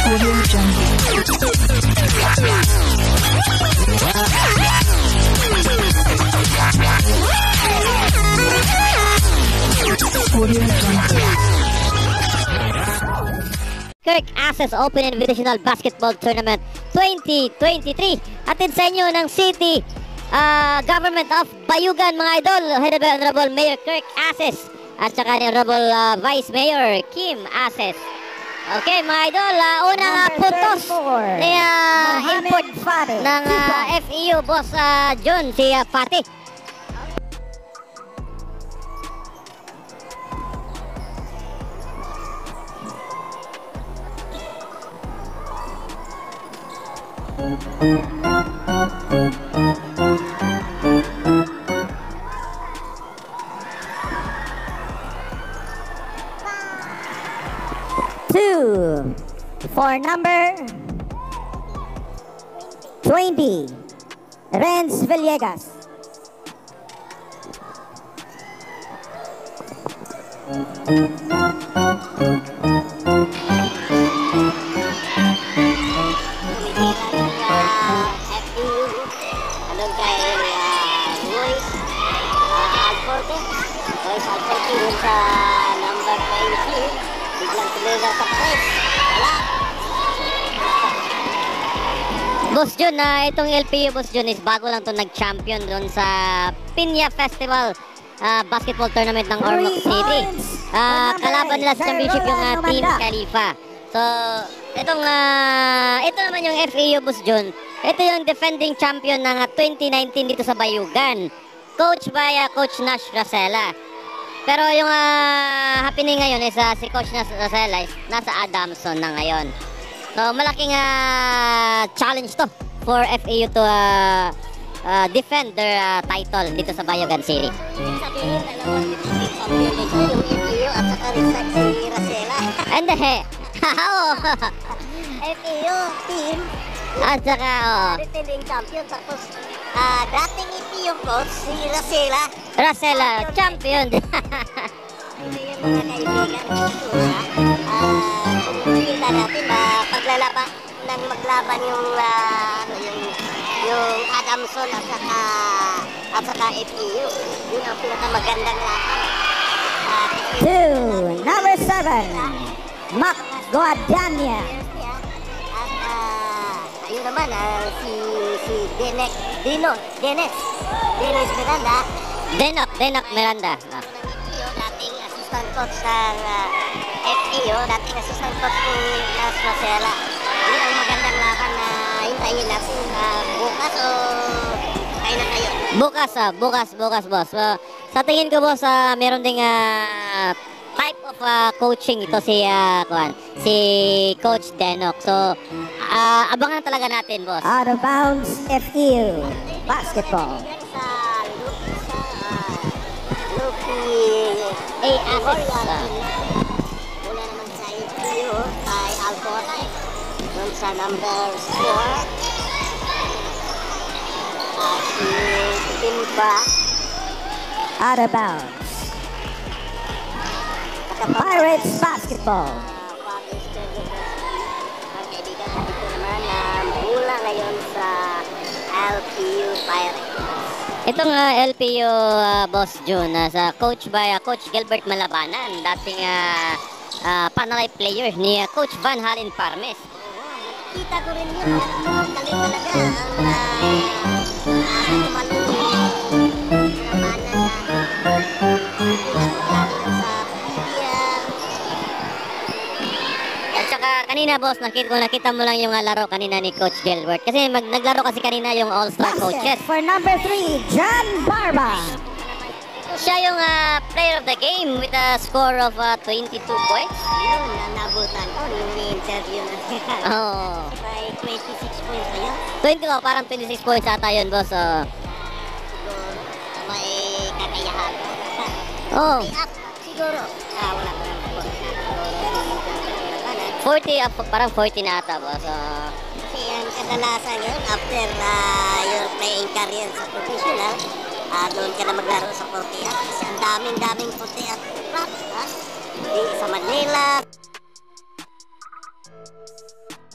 Audio Jungle. Audio Jungle. Kirk Access Open Invitational Basketball Tournament 2023. Atid sa inyo ng City Government of Bayugan, mga idol, headed by Honorable Mayor Kirk Access at saka ni Honorable Vice Mayor Kim Access. Okay, mga idol, unang puntos ni import ng FEU boss John, si Fatih. Two for number 20, Renz Villegas. Sa number 20, biglang tuloy na sa press. Wala. Boss Jun, itong LPU Boss Jun is bago lang to nag-champion doon sa Piña Festival basketball tournament ng Ormoc City. Kalaban nila sa championship yung Team Khalifa. So, ito naman yung FEU Boss Jun. Ito yung defending champion ng 2019 dito sa Bayugan. Coach by Coach Nash Racela. Pero yung happening ngayon is si Coach Racela is nasa Adamson na ngayon. So malaking challenge to for FEU to defend their title dito sa Bayugan City. Sabihin dalawang champion dito yung FEU at saka rin si Racela. And FEU team at saka defending champion, tapos dating FEU coach si Racela champion. Ito yung mga kaibigan ng kultura. Kung makikita natin maglaban yung Adamson at saka FEU. Yun ang pinakamagandang laban. Two, number 7, Mac Guadania. Ayun naman, si Dennis Miranda. Dating assistant coach ng FEU, dating assistant coach ng Nas Racela. Yun ang magandang laban na hintayin natin bukas o kayo na kayo? Bukas, boss. Sa tingin ko, boss, meron ding type of coaching ito si Coach Denok. So, abangan talaga natin, boss. Out of bounds, FEU basketball. Mula naman sa FEU kay Alcora doon sa number 4 si Timba. Out of bounds. Pirates basketball. Ito naman mula ngayon sa LPU Pirates. Itong LPU Boss June sa coach by Coach Gilbert Malabanan, dating panalay player ni Coach Van Halen Parmes. Kita ko rin yun, galing talaga at saka kanina, boss, nakita mo lang yung laro kanina ni Coach Gilbert. Kasi naglaro kasi kanina yung all-star coaches. For number 3, John Barba. Siya yung player of the game with a score of 22 points. Yun, nabutan ko yung interview na siya. Oh. By 26 points na yun. Parang 26 points ata yun, boss. Siguro may kakayahan. Oh. Siguro. Wala pa. 40, parang 40 na ata, boss. Kasi ang kadalasan yun, after your playing career sa professional, doon ka na maglaro sa 40 kasi ang daming 40 club sa Manila.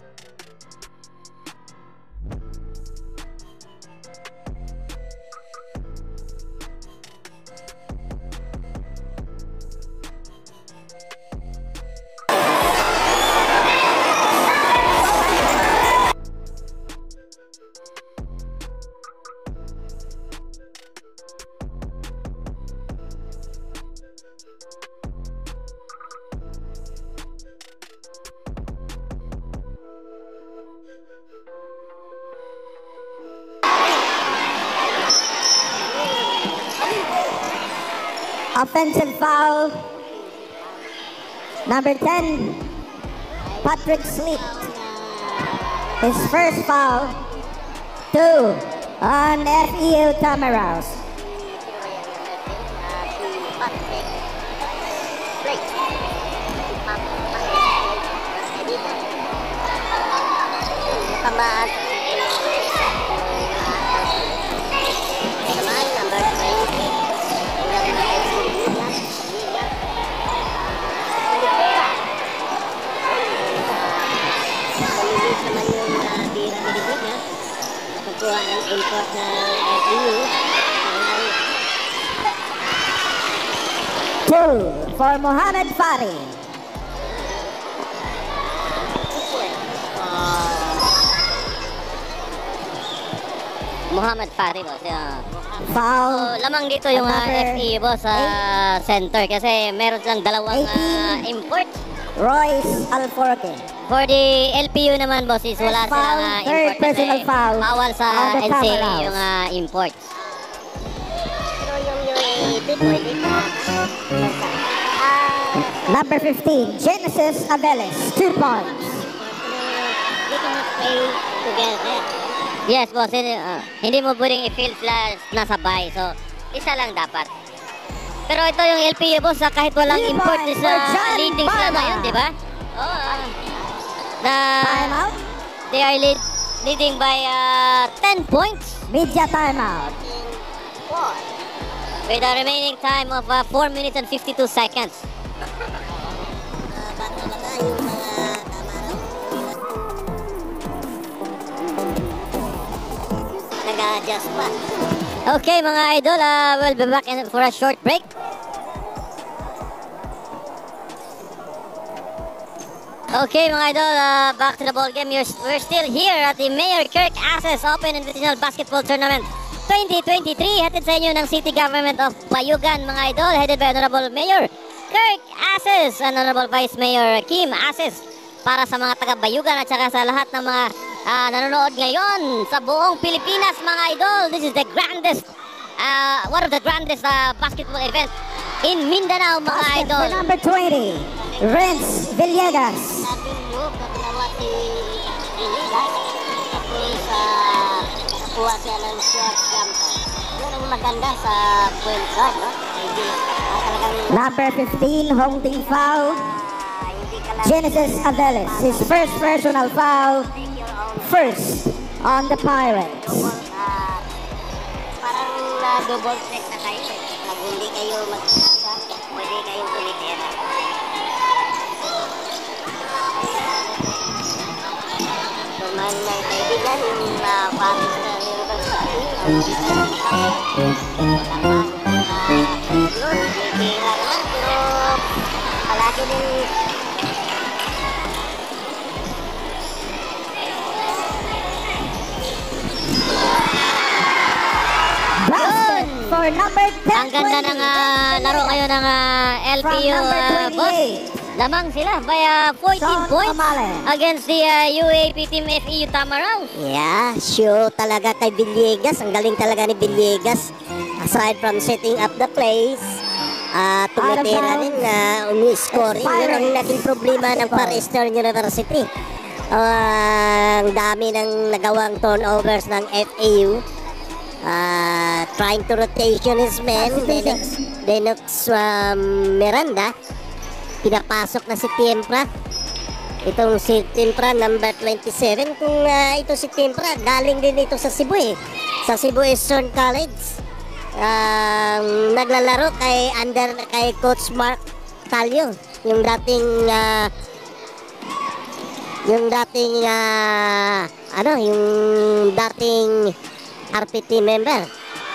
Offensive foul. Number 10, Patrick Sleep. His first foul. 2 on FEU Tamaraos. Tamaan. Tamaan, number 20. Malinis naman yung bira ni Liga. Nakukuha ng import ng FEU. 2 for Mohamed Fari. Muhammad Fari boss. Foul. So, lamang dito yung Number FE boss sa center kasi meron silang dalawang 18. import. Royce Alforque. For the LPU naman boss is wala Foul, silang third import personal kasi foul bawal sa on the NCAA Tamaraos. yung import. Pero yung 18 pwede pa. Number 15, Genesis Aveles. 2 points. They can play together. Yes boss, hindi mo pwedeng i-feel na sabay. So, isa lang dapat. Pero ito yung LPU boss, kahit walang Three import points is for John leading sila Parma. ngayon, di ba? Timeout. They are leading by 10 points Media timeout. with a remaining time of 4 minutes and 52 seconds. Nag-adjust pa. Okay mga idol, we'll be back for a short break. Okay mga idol, back to the ball game. We're still here at the Mayor Kirk Ases Open Invitational Basketball Tournament 2023. Hatid sa inyo ng City Government of Bayugan mga idol, headed by Honorable Mayor Kirk Ases and Honorable Vice Mayor Kim Ases. Para sa mga taga Bayugan at saka sa lahat ng mga nanonood ngayon sa buong Pilipinas mga idol. This is the grandest, one of the grandest basketball event in Mindanao mga Basket idol. for number 20, Renz Villegas. Ating move na ginawa si Villegas. Tapos nakuha siya ng short jumper. Yun ang maganda sa point guard, no? Hindi talagang Number 15, holding foul. hindi ka lang Genesis Aveles. His first personal foul. take your own First on the Pirates. parang double check na kayo eh. Pag hindi kayo mag-isa, pwede kayong tumitira. So man ng kaibigan, yung Paris na University, tumitira naman, pero palagi din Basket for number 10. ang ganda ng laro ngayon ng LPU From number boss. 28. Lamang sila by 14 Son points Amale. against the UAP team FEU Tamaraos. Yeah, sure talaga kay Villegas. Ang galing talaga ni Villegas. Aside from setting up the plays, tumitira din na umi-scoring. Yun ang naging problema ng Far Eastern University. Ang dami ng nagawang turnovers ng FAU. Trying to rotation his men. Denox Miranda. Pinapasok na si Tiempra. Itong si Tiempra, number 27. Kung ito si Tiempra, galing din ito sa Cebu eh. Sa Cebu Eastern College. Naglalaro kay Coach Mark Talio. Yung dating yung dating RPT member.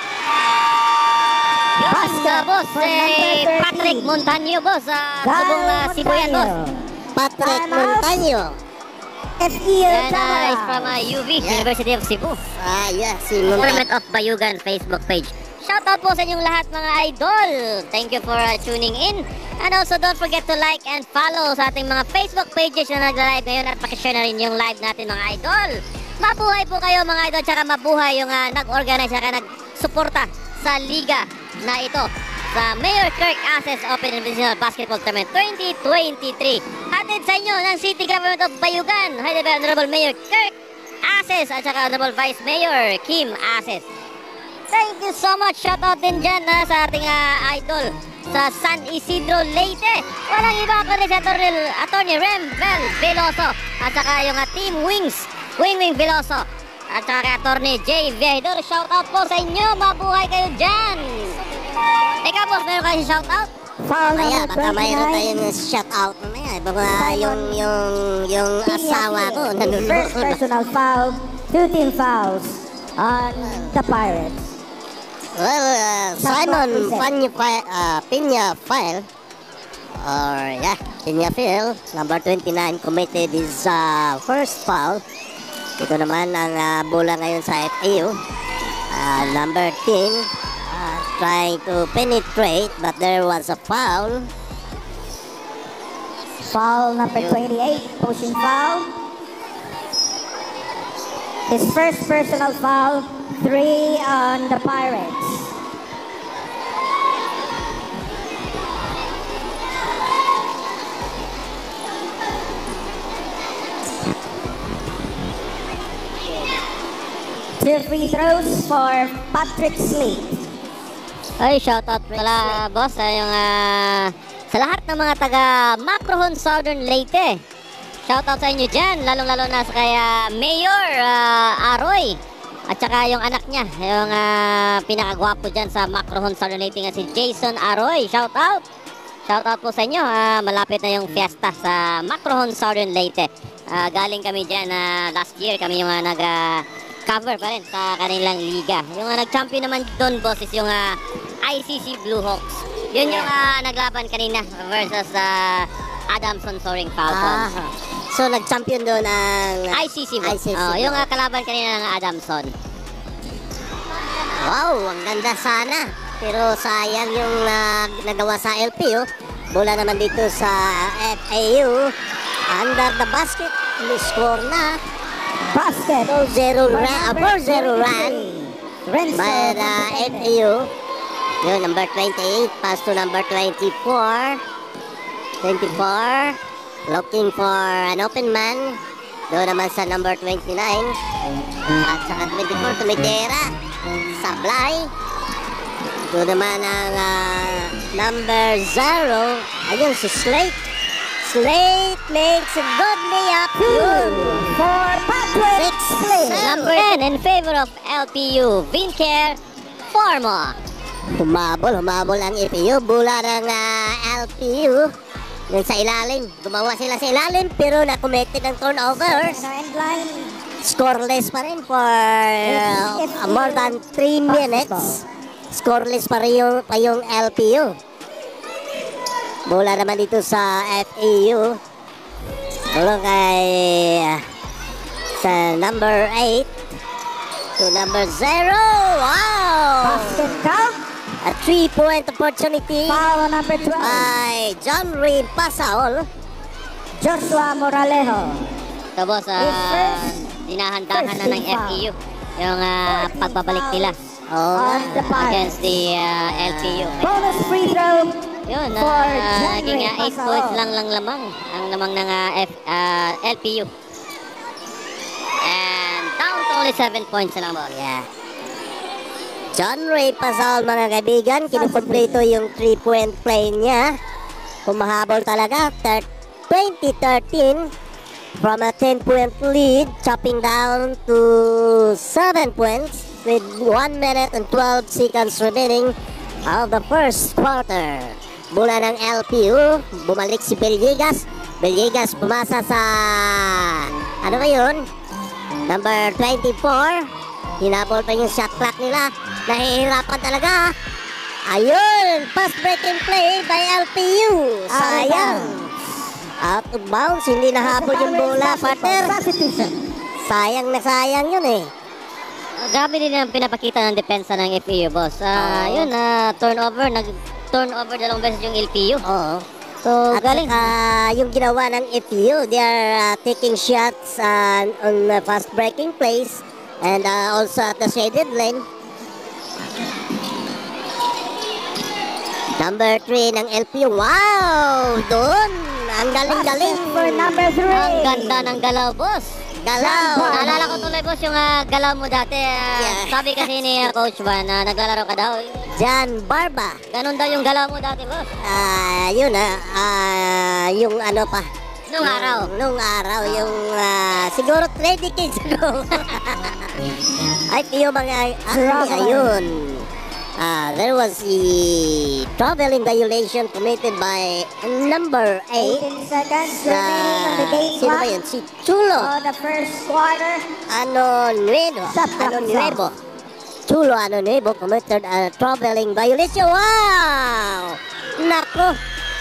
Basta boss, for number 13. Patrick Montaño boss, subong Sibuyan boss. Patrick Timeout. Montaño. FEU And is Tamaraos. from UV, University of Cebu. Yeah, si Montaño. Tournament of Bayugan Facebook page. Shoutout po sa inyong lahat mga idol. Thank you for tuning in. And also don't forget to like and follow sa ating mga Facebook pages na nag-live ngayon at pakishare na rin yung live natin mga idol. Mabuhay po kayo mga idol, tsaka mabuhay yung nag-organize at nag-suporta sa liga na ito. sa Mayor Kirk Aces Open Invitational Basketball Tournament 2023. Hatid sa inyo ng City Government of Bayugan, headed by Honorable Mayor Kirk Aces at saka Honorable Vice Mayor Kim Aces. Thank you so much. Shoutout din dyan sa ating idol sa San Isidro, Leyte. Walang iba kundi si Attorney Remvel Veloso at saka yung Team Wings, Wing Veloso at saka kay Attorney J. Viedor. Shoutout po sa inyo. Mabuhay kayo dyan. Ikaw boss, meron kayo shoutout? Foul Kaya number baka mayroon 29. tayong shout-out mamaya. Baka yung asawa ko His first nanonood. personal foul, 2 team fouls on the Pirates. Well, Simon Peña-File, number 29, committed his first foul. Ito naman ang bola ngayon sa FAU. Number 10, trying to penetrate, but there was a foul. Foul number 28, pushing foul. His first personal foul, 3 on the Pirates. Two free throws for Patrick Sleep. Ay, shoutout pala boss yung sa lahat ng mga taga Macrohon Southern Leyte. Shoutout sa inyo dyan, lalong-lalo na sa kaya Mayor Aroy at saka yung anak niya, yung pinakagwapo dyan sa Macrohon Southern Leyte nga si Jason Aroy. Shoutout! Shoutout po sa inyo, malapit na yung fiesta sa Macrohon Southern Leyte. Galing kami dyan, last year kami yung nag-cover pa rin sa kanilang liga. Yung nag-champion naman doon boss is yung ICC Blue Hawks. Yun yung naglaban kanina versus Adamson Soaring Falcons. So, nag-champion doon ang ICC mo. Yung kalaban kanina ng Adamson. Wow, ang ganda sana. Pero sayang yung nagawa sa LPO. Bola naman dito sa FAU. Under the basket, score na. Basket. 4-0 run by the FAU. Yun, number 28, pass to number 24. 24, looking for an open man. Doon naman sa number 29. At saka 24, tumitera. Sablay. Doon naman ang number 0. Ayun, si Slate. Slate makes a good layup. Yun. For Patrick Sleep. Number 10 in favor of LPU, Vinker Formo. Humabol ang FAU. Bola ng LPU. Yung sa ilalim. Gumawa sila sa ilalim pero na-committed ng turnovers. End line. Scoreless pa rin for more than 3 minutes. Scoreless pa rin yung LPU. Bola naman dito sa FAU. Bola kay sa number 8 to number 0. Wow! Basket count. A 3-point opportunity Foul number 12. by John Reed Pasaol. Joshua Moralejo. So boss, dinahandahan na ng FEU yung pagbabalik nila On the against Pirates. the LPU. Bonus free throw. Yun, For naging John 8 Ray points Pasaol. lang lamang ang lamang ng LPU. And down to only 7 points na lang boss. Yeah. John Ray Pasaol, mga kaibigan, kinukumpleto yung 3-point play niya. Humahabol talaga. 2013 from a 10-point lead, chopping down to 7 points with 1 minute and 12 seconds remaining of the first quarter. Bola ng LPU, bumalik si Villegas. Villegas pumasa sa, ano ba yun? Number 24. Hinabol pa yung shot clock nila. Nahihirapan talaga. Ayun! Fast breaking play by LPU. Sayang. Out of bounds. Hindi nahabol yung bola, partner. Sayang na sayang yun eh. Grabe din ang pinapakita ng depensa ng FEU boss. Yun, turnover, nag-turnover dalawang beses yung LPU. Oo. So, At galing. saka yung ginawa ng FEU, they are taking shots on fast breaking plays and also at the shaded lane. Number 3 ng LPU. Wow! Doon! Ang galing-galing. For number 3. Ang ganda ng galaw, boss. Galaw. Naalala ko tuloy, boss, yung galaw mo dati. Yeah. Sabi kasi ni Coach Van na naglalaro ka daw. Jan Barba. Ganun daw yung galaw mo dati, boss. Yun yung ano pa. Nung araw. Nung araw, yung siguro 20 decades ago. Ay, yung mga, ayun. There was a traveling violation committed by number 8. 18 seconds remaining on the game Sino ba clock. yun? Si Chulo. On the first quarter. Nuevo. Nuevo. Chulo Nuevo committed a traveling violation. Wow! Nako,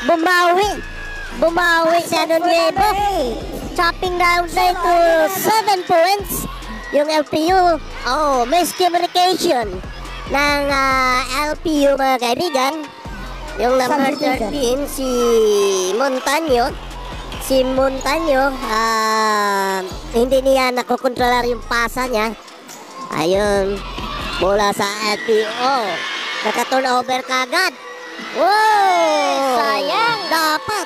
bumawi si Nuevo. Chopping down say to 7 points. Yung LPU, miscommunication ng LPU, mga kaibigan. Yung number 13, si Montaño. Hindi niya nakokontrolar yung pasa niya. Ayun, bola sa LPU. Naka-turnover kagad. Wow! Sayang. Dapat.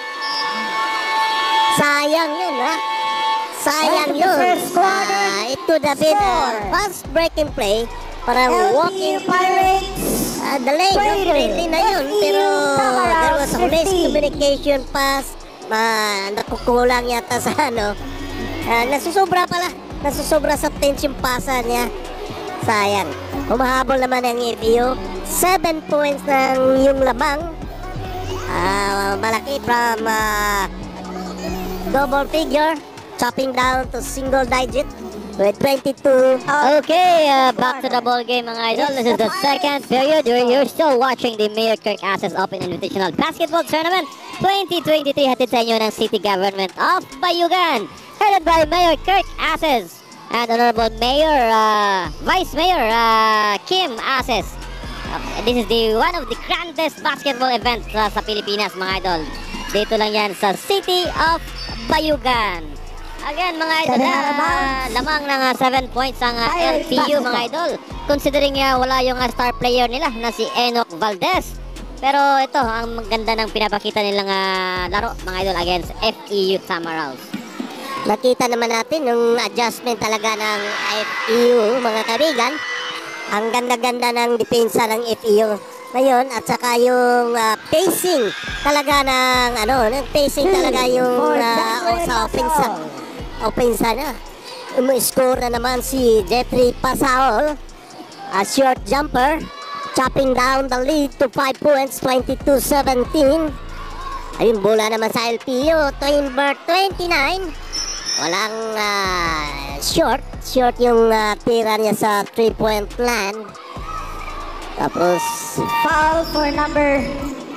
Sayang yun, ha? Sayang And the yun. first quarter It could have been a score. fast breaking play para walking LPU Pirates. delay, no? Na yun. Pero there was a miscommunication pass. Nakukulang yata sa nasusobra pala. Nasusobra sa tension pasa niya. Sayang. Humahabol naman ang EPU. 7 points ng yung lamang. Malaki from double figure. Chopping down to single digit with 22. Okay, back to the ball game, mga idol. This is the second period. You're still watching the Mayor Kirk Aces Open Invitational Basketball Tournament 2023, hatid sa inyo ng City Government of Bayugan, headed by Mayor Kirk Aces and Honorable Mayor, Vice Mayor Kim Aces. This is one of the grandest basketball events sa Pilipinas, mga idol. Dito lang yan sa City of Bayugan. Again, mga idol, lamang ng 7 points ang LPU, mga idol. Considering wala yung star player nila na si Enoch Valdez. Pero ito, ang maganda ng pinapakita nilang laro, mga idol, against FEU Tamaraws. Nakita naman natin yung adjustment talaga ng FEU, mga kaibigan. Ang ganda-ganda ng depensa ng FEU ngayon, at saka yung pacing talaga ng pacing talaga yung sa offensa na. Score na naman si Jeffrey Pasaol, a short jumper, chopping down the lead to 5 points, 22-17. Ayun, bola naman sa LPU, number 29. Walang short yung tira niya sa 3-point land. Tapos Foul for number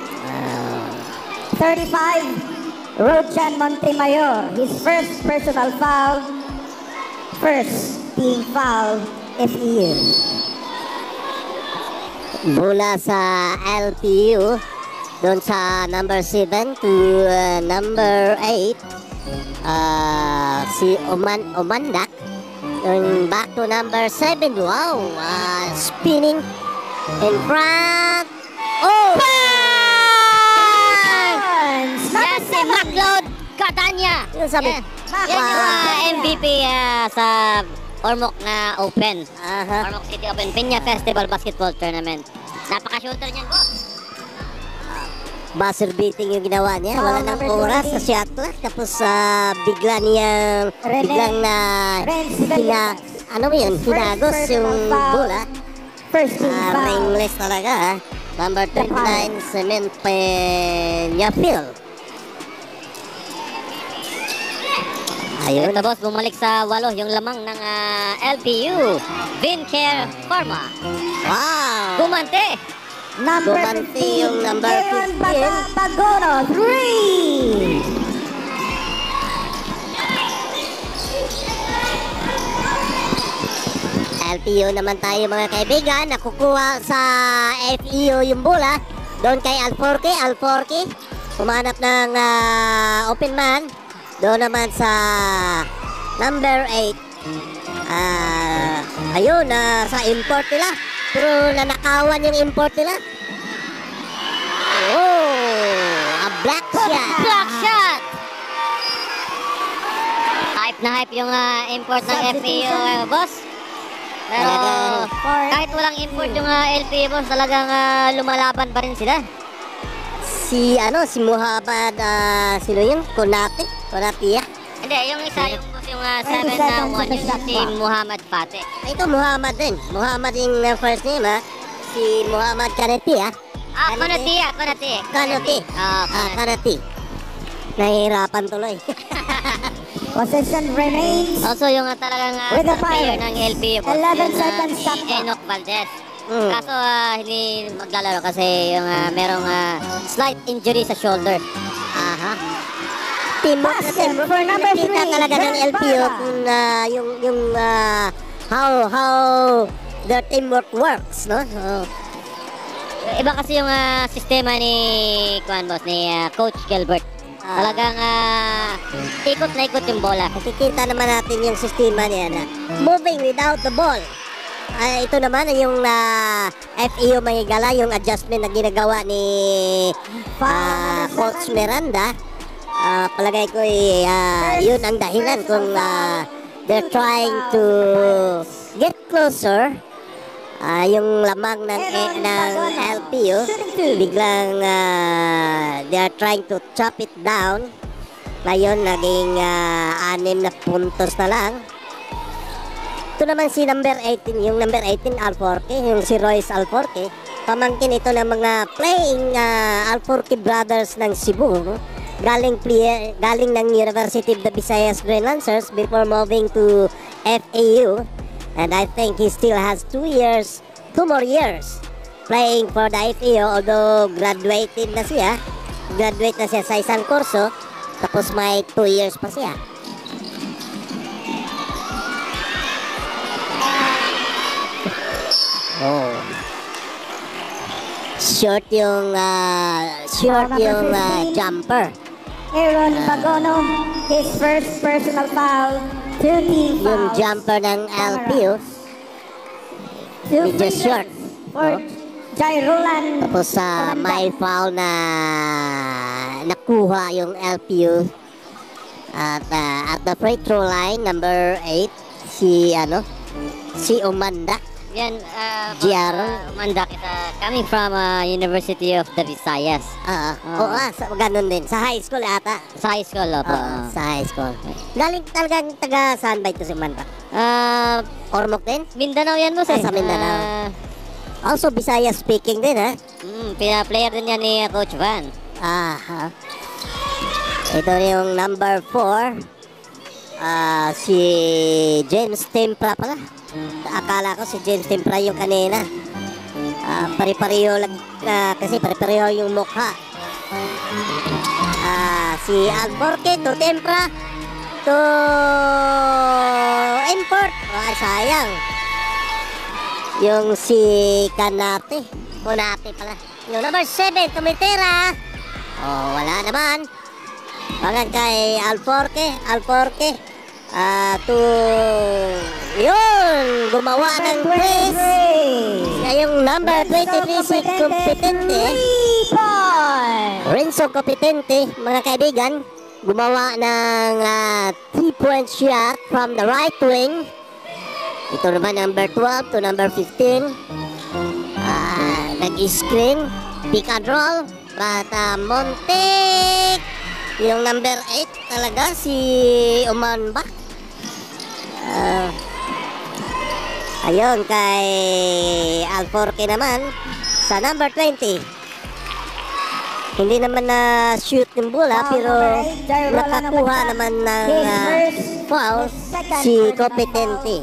35. Rochan Montemayor, his first personal foul, first team foul, FEU. bola sa LPU doon sa number 7 to number 8, si Omandak. And back to number 7. Wow, spinning in front. Yan si McLeod Catania. Yung sabi, Yan yung MVP sa Ormoc na Open. Aha. Ormoc City Open Pinya Festival Basketball Tournament. Napaka-shooter niyan, boss. buzzer beating yung ginawa niya. Wala nang oras sa shot clock. Tapos biglang hinagos yung bola. First team foul. Ringless talaga. Number 29, Cement Peñafiel. Ayun. Ito, boss, bumalik sa 8 yung lamang ng LPU. Vincare Pharma. Wow! Gumante. Number Gumante 15, yung number Aaron 15. Bagono, 3! LPU naman tayo mga kaibigan. Nakukuha sa FEU yung bola. Doon kay Alforque. Pumanap ng open man. Doon naman sa number 8. Ayun, sa import nila. Pero nanakawan yung import nila. Oh, a black shot. Block shot! Hype na hype yung import ng FPU, boss. Pero kahit walang import yung LPU, boss, talagang lumalaban pa rin sila. Si Muhammad, sino yun? Konate ya. Hindi, yung isa, yung boss, yung 7 na 1, yung si Muhammad Fateh. Ito Muhammad din. Muhammad yung first name, ha? Si Muhammad Kanati, ha? Kanati. Kanati. Nahihirapan tuloy. Possession remains. Also, yung talagang With the star player fire. ng LPU, boss, 11 yung seconds si stop clock. Enoch Valdez. Mm. Kaso hindi maglalaro kasi yung merong slight injury sa shoulder. Aha. Teamwork na teamwork. For number Kita 3, talaga ng LPO kung yung how their teamwork works, no? So, Iba kasi yung sistema ni boss, ni Coach Gilbert. Talagang ikot na ikot yung bola. nakikita naman natin yung sistema niya na moving without the ball. Ito naman yung FEO Mahigala, yung adjustment na ginagawa ni Coach Miranda. Palagay ko yun ang dahilan kung they're trying to get closer. Yung lamang ng LPO, biglang they are trying to chop it down. Ngayon, naging 6 na puntos na lang. Ito naman si number 18, yung number 18 Alforque, yung si Royce Alforque. Pamangkin ito ng mga playing Alforque brothers ng Cebu. No? Galing ng University of the Visayas Green Lancers before moving to FAU. And I think he still has 2 more years playing for the FAU, although graduate na siya sa isang kurso, tapos may 2 years pa siya. Oh. Short yung jumper. Aaron Bagono, his first personal foul. 2 team Yung fouls. jumper ng LPU, Two medyo free short. throws for Jai Roland. Tapos may foul na nakuha yung LPU. At the free throw line, number 8, si Umanda. Yan, Giaro. Mandak coming from University of the Visayas. Ganun din. Sa high school ata. Sa high school, opo. Sa high school. Galing talagang taga saan ba ito si Umanda? Ormoc din? Mindanao yan, boss, eh. Sa Mindanao. Also, Bisaya speaking din, ha? Player din yan ni Coach Van. Aha. Ito yung number 4. Si James Tempra pala. Akala ko si James Tempra yung kanina. Pare-pareho lang, kasi pare-pareho yung mukha. Si Alforque to Tempra to import. Sayang. Yung si Konate pala. Yung number 7, tumitira. Wala naman. Pangan kay Alforque. Yun, gumawa ng press. Siya yung number 23 si Competente. Renzo Competente, mga kaibigan. Gumawa ng 3-point shot from the right wing. Ito naman number 12 to number 15. Nag-screen, pick and roll. But Montek, yung number 8 talaga, si Umanba. Ayun, kay Alforque naman, sa number 20. Hindi naman na shoot yung bola, pero nakakuha naman ng foul si Competente.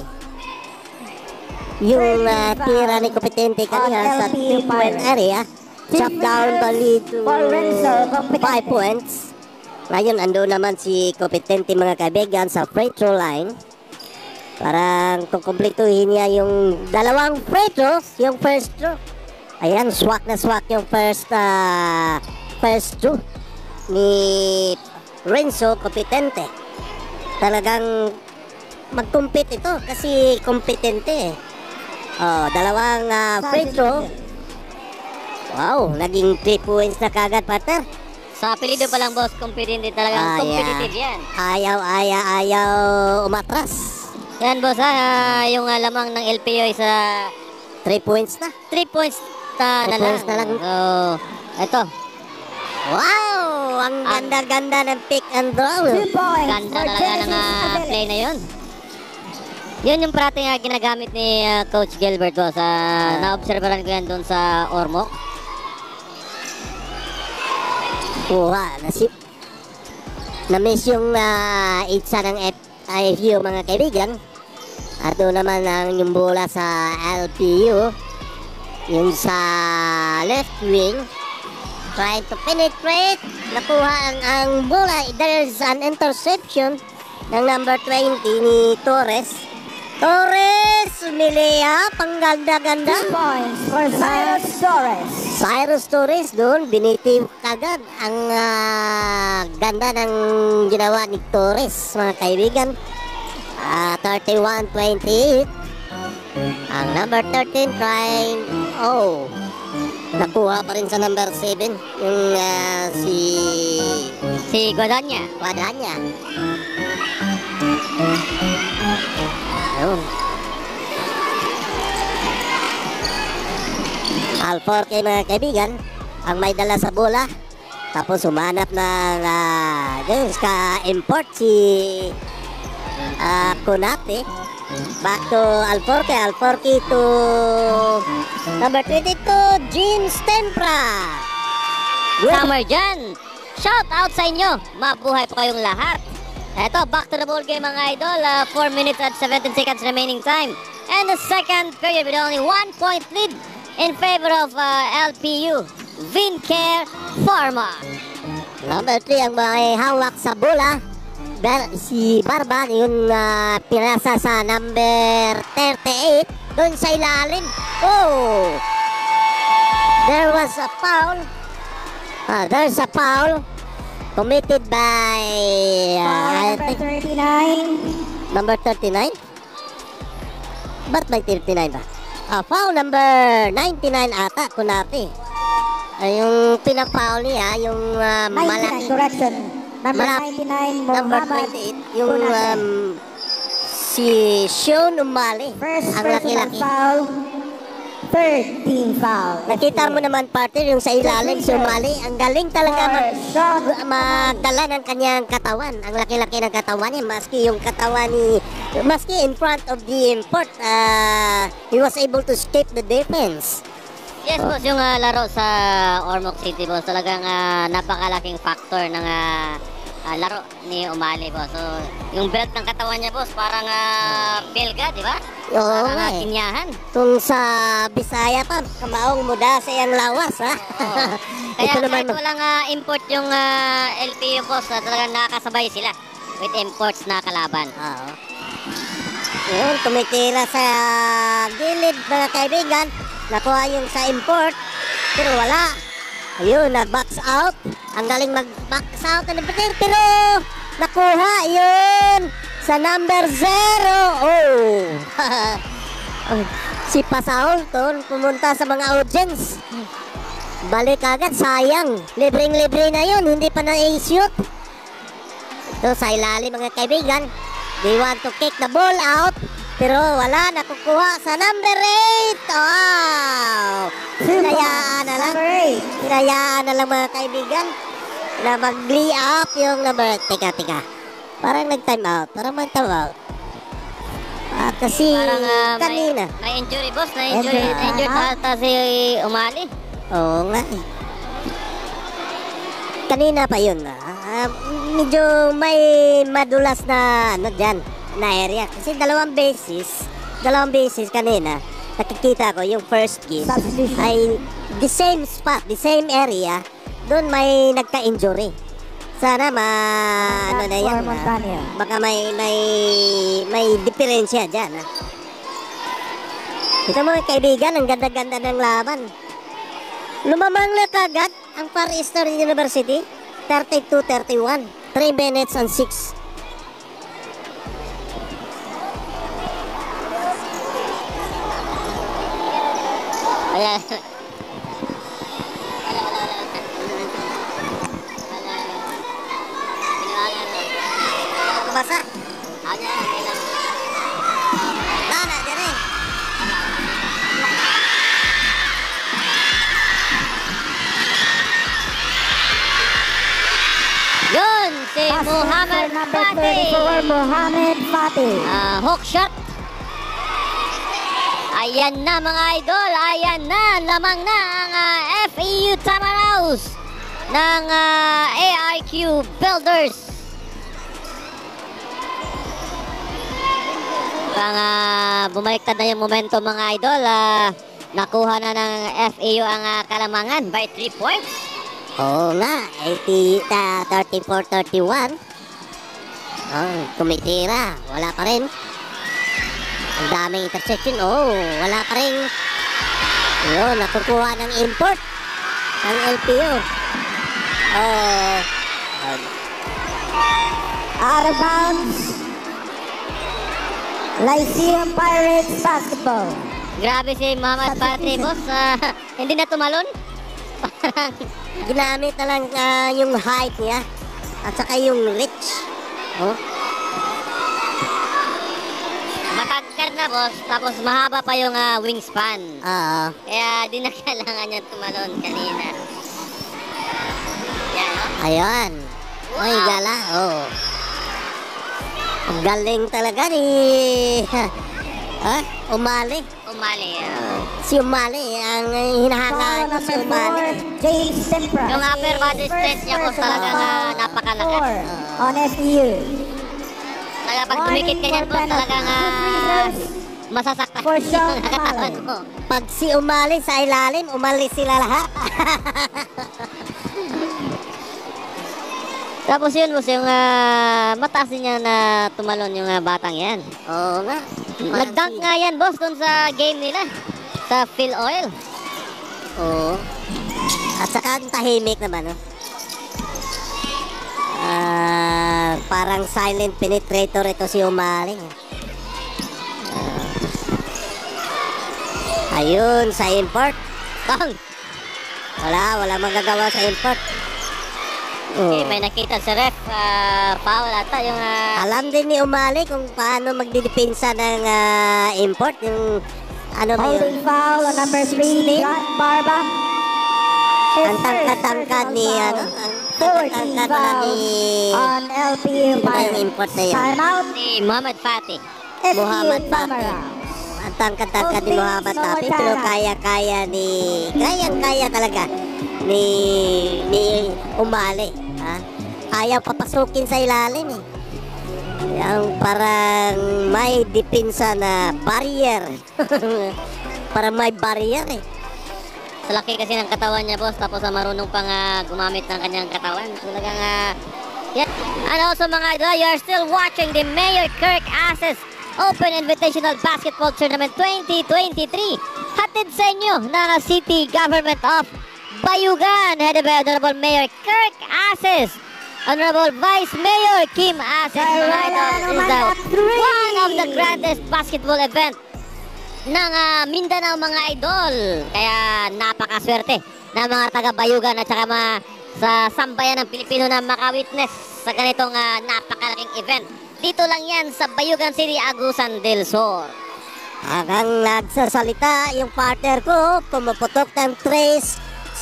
Yung tira ni Competente kanina sa 3-point area, chop down the lead to 5 points. Ngayon, ando naman si Competente, mga kaibigan, sa free throw line. Parang kukumpletuhin niya yung dalawang free throws, yung first throw. Ayan, swak na swak yung first throw ni Renzo Competente. Talagang mag-compete ito kasi kompetente. Dalawang free throw. Wow, naging 3 points na kagad, partner. Sa apelido pa lang, boss, competitive talagang competitive yan. Ayaw umatras. Yan, boss, yung lamang ng LPO is 3 points na. 3 points na 3 points na lang. So, ito. Wow! Ang ganda-ganda ng pick and roll. 2 points Ganda for talaga ng Genesis play Abilis. na yun. Yun yung parating ginagamit ni Coach Gilbert, boss. Na-observeran ko yan doon sa Ormoc. Kuha, na-miss yung itsa ng FIU, mga kaibigan. At doon naman yung bola sa LPU. Yung sa left wing. Trying to penetrate. Nakuha ang bola. There's an interception ng number 20 ni Torres. Torres! Umilea. Pangganda-ganda. 2 points for Cyrus Torres. Cyrus Torres doon, binitiv kagad ang ganda ng ginawa ni Torres, mga kaibigan. 31-28. Ang number 13 trying, nakuha pa rin sa number 7, yung Si Guadagna. Guadagna. Ayun. Alforque, mga kaibigan, ang may dala sa bola. Tapos humanap ng ka-import si Konate. Back to Alforque. Alforque to number 22, James Tempra. Summer dyan. Shout out sa inyo. Mabuhay po kayong lahat. Eto, back to the ball game, mga idol. 4 minutes at 17 seconds remaining time. And the second period with only 1 point lead in favor of LPU, Vincare Pharma. Number 3 ang may hawak sa bola. Si Barba, yung pinasa sa number 38. Doon sa ilalim. There was a foul. There's a foul committed by I Number think 39. number 39. Ba't may 39 ba? Foul number 99 ata, Konate. Yung pinafoul niya, yung 99, malaki. correction. Number Malaki. 99, Number Mohamed 28, yung Konate. si Sean Umali. First Ang personal laki-laki. foul, third team foul. Nakita mo naman, partner, yung sa ilalim, si Umali. Ang galing talaga Shot. magdala ng kanyang katawan. Ang laki-laki ng katawan niya, maski yung katawan maski in front of the import, he was able to escape the defense. Yes, boss, yung laro sa Ormoc City, boss, talagang napakalaking factor ng laro ni Umali, boss. So, yung belt ng katawan niya, boss, parang belga, di ba? Oo Parang nga eh. kinyahan. Kung sa Bisaya pa, kamaong muda sa iyang lawas, ha? Kaya Ito naman, kahit walang import yung LPU, boss, talagang nakakasabay sila with imports na kalaban. Oo. Yun, tumitira sa gilid, mga kaibigan. Nakuha yung sa import, pero wala. Ayun, nag-box out. Ang galing mag-box out ng number 10, pero nakuha yun sa number 0. Si Pasaul to, pumunta sa mga audience. Balik agad, sayang. Libreng-libre na yun, hindi pa na-shoot. Ito sa ilalim, mga kaibigan. They want to kick the ball out, pero wala, nakukuha sa number 8. Wow! Hinayaan na lang. Number 8. Hinayaan na lang, mga kaibigan, na mag-lee up yung number. Teka. Parang nag-time out. Parang mag-time out. Kasi Parang kanina. may injury, boss. Na-injured ata si Umali. Oo nga eh. Kanina pa yun. Medyo may madulas na dyan, na area. Kasi dalawang beses kanina, nakikita ko yung first game Substitution. ay the same spot, the same area. Doon may nagka-injury. Sana ano na yan. For Montania. Baka may diferensya dyan. Ito, mga kaibigan, ang ganda-ganda ng laban. Lumamang na kagad ang Far Eastern University, 32-31. 3 minutes and 6. Ayan. basa. Ano yan, kailan? Nana, dyan eh. Yun, si Basket Muhammad for number Fatih. 34, Muhammad Fatih. Hook shot. Ayan na mga idol, ayan na, lamang na ang FEU Tamaraws ng ARQ Builders. Parang bumaliktad na yung momentum mga idol. Nakuha na ng FEU ang kalamangan by 3 points. Oo nga, 34-31. Oh, tumitira, wala pa rin. Ang daming interception, wala pa rin. Yun, nakukuha ng import ng LPU. Out of bounds. Lyceum Pirates basketball. Grabe si Muhammad Fatih, boss. Hindi na tumalon. Parang Ginamit na lang yung height niya at saka yung reach. Oh, matagkad na, boss. Tapos mahaba pa yung wingspan. oo. Kaya di na kailangan niya tumalon kanina. Yan, no? Ayun. Ay, Wow. gala. Oh. Ang galing talaga ni Umali. Umali. Si Umali, ang hinahangaan ko si Umali. James Sempra. Yung upper body strength niya, boss, talagang napakalakas. On FEU. Talaga pag tumikit ka yan, boss, talagang masasaktan For yung Sean katawan Allen. mo. Pag si Umali sa ilalim, umali sila lahat. Tapos yun, boss, yung mataas din niya na tumalon yung batang yan. Oo nga. Nag-dunk nga yan, boss, dun sa game nila. Sa Phil Oil. Oo. At saka ang tahimik naman, no? Parang silent penetrator ito si Umali. Ayun, sa import. Tong! Wala magagawa sa import. Okay, may nakita sa ref. Foul ata yung... Alam din ni Umali kung paano magdidepensa ng import. Yung ano ba Holding yun? foul on number 3, John Barba. Ang tangkad-tangkad ni ano? Ang tangkad na ni... On LPU Sino ba yung Pirates. import na yun? Timeout. Si Muhammad Fatih. Muhammad FEU Fatih. Tamara. Ang tangkad-tangkad ni Muhammad Fatih, pero kaya-kaya ni... Kaya talaga ni Umali. Ha? Ayaw papasukin sa ilalim eh. Yung parang may depensa na barrier. Parang may barrier eh. Sa laki kasi ng katawan niya, boss. Tapos marunong pang gumamit ng kanyang katawan. Talagang... yeah. And also mga idol, you are still watching the Mayor Kirk Aces Open Invitational Basketball Tournament 2023. Hatid sa inyo ng City Government of Bayugan, headed by Honorable Mayor Kirk Aces, Honorable Vice Mayor Kim Aces. Mga idol, is one of the grandest basketball event ng Mindanao mga idol. Kaya napakaswerte ng mga taga-Bayugan at saka sa sambayan ng Pilipino na makawitness sa ganitong napakalaking event. Dito lang yan sa Bayugan City, Agusan del Sur. Hanggang nagsasalita yung partner ko, pumuputok ng trace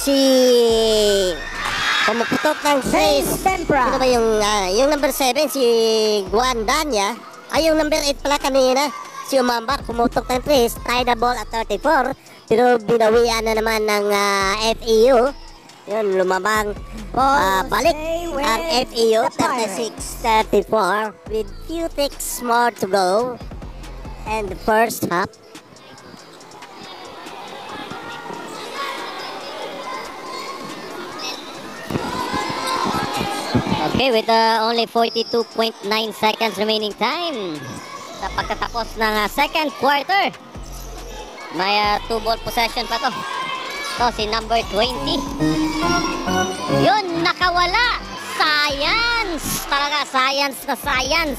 pumuputok ng James trace. Sempra. Ano ba yung number 7, si Juan Danya. Ay, yung number 8 pala kanina, si Umambak, pumutok ng trace, tie the ball at 34. Pero binawian na naman ng FEU. Yun, lumabang balik ang FEU, 36-34 with few ticks more to go. And the first half. Okay, with only 42.9 seconds remaining time sa pagtatapos ng second quarter. May 2-ball possession pa to. To si number 20. Yun, nakawala. Science! Talaga, science na science.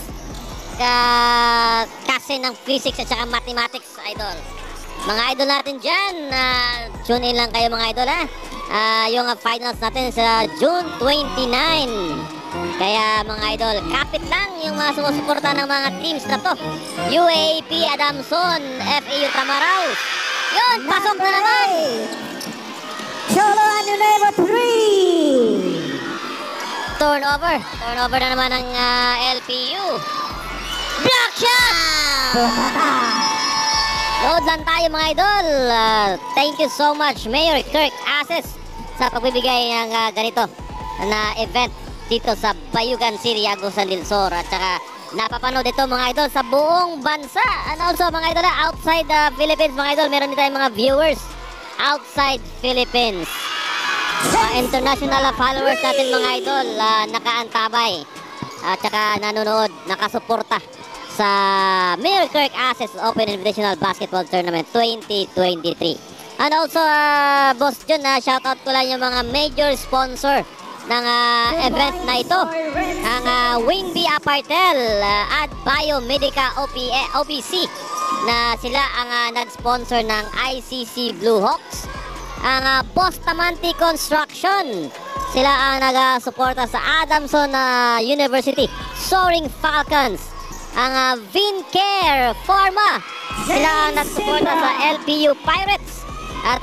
Kasi ng physics at saka mathematics, idol. Mga idol natin dyan, tune in lang kayo mga idol ha. Yung finals natin sa June 29. Kaya mga idol, kapit lang yung mga sumusuporta ng mga teams na to. UAP Adamson, FAU Tamaraw. Yun, pasok na naman. Cholo Anunuevo 3. Turnover na naman ng LPU. Block shot! Load lang tayo mga idol. Thank you so much Mayor Kirk Ases sa pagbibigay ng ganito na event dito sa Bayugan City, Agusan del Sur. At saka napapanood ito mga idol sa buong bansa. And also mga idol, outside the Philippines mga idol, meron din tayong mga viewers outside Philippines. International followers natin mga idol, nakaantabay at saka nanonood, nakasuporta sa Mayor Kirk Ases Open Invitational Basketball Tournament 2023. And also, Boss John, shoutout ko lang yung mga major sponsor ng event na ito. Ang Wingby Apartel, at Biomedica OPC na sila ang nag-sponsor ng ICC Blue Hawks. Ang Bustamante Construction, sila ang nag-suporta sa Adamson University Soaring Falcons. Ang Vincare Pharma, sila ang nag-suporta sa LPU Pirates. At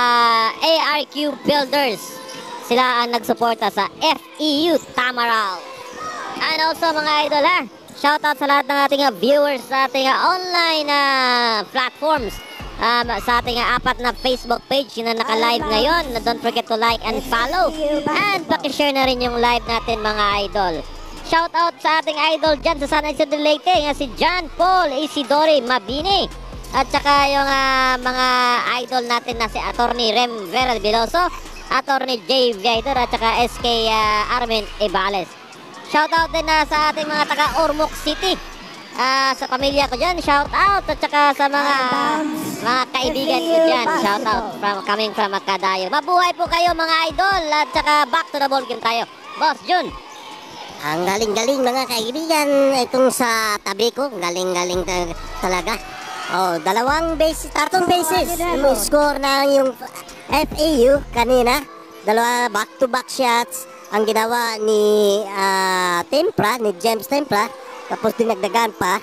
ARQ Builders, sila ang nagsuporta sa FEU Tamaraw. And also mga idol, shoutout sa lahat ng ating viewers sa ating online platforms. Sa ating apat na Facebook page na naka-live ngayon. Don't forget to like and follow. And pakishare na rin yung live natin mga idol. Shoutout sa ating idol dyan sa San Isidro Leyte, si John Paul Isidore Mabini. At saka yung mga idol natin na si Attorney Rem Vera Biloso, Attorney J. Viator at saka SK Armin Ibales. Shoutout din sa ating mga taga Ormoc City. Sa pamilya ko dyan, shoutout. At saka sa mga kaibigan ko dyan, shoutout coming from Macadayo. Mabuhay po kayo mga idol. At saka back to the ball game tayo. Boss Jun. Ang galing-galing mga kaibigan. Itong sa tabi ko, galing-galing talaga. Oh, tatlong bases. Yung score na yung FAU kanina. Dalawa back-to-back shots ang ginawa ni Tempra, ni James Tempra. Tapos dinagdagan pa.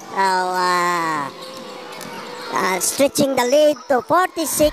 Stretching the lead to 46.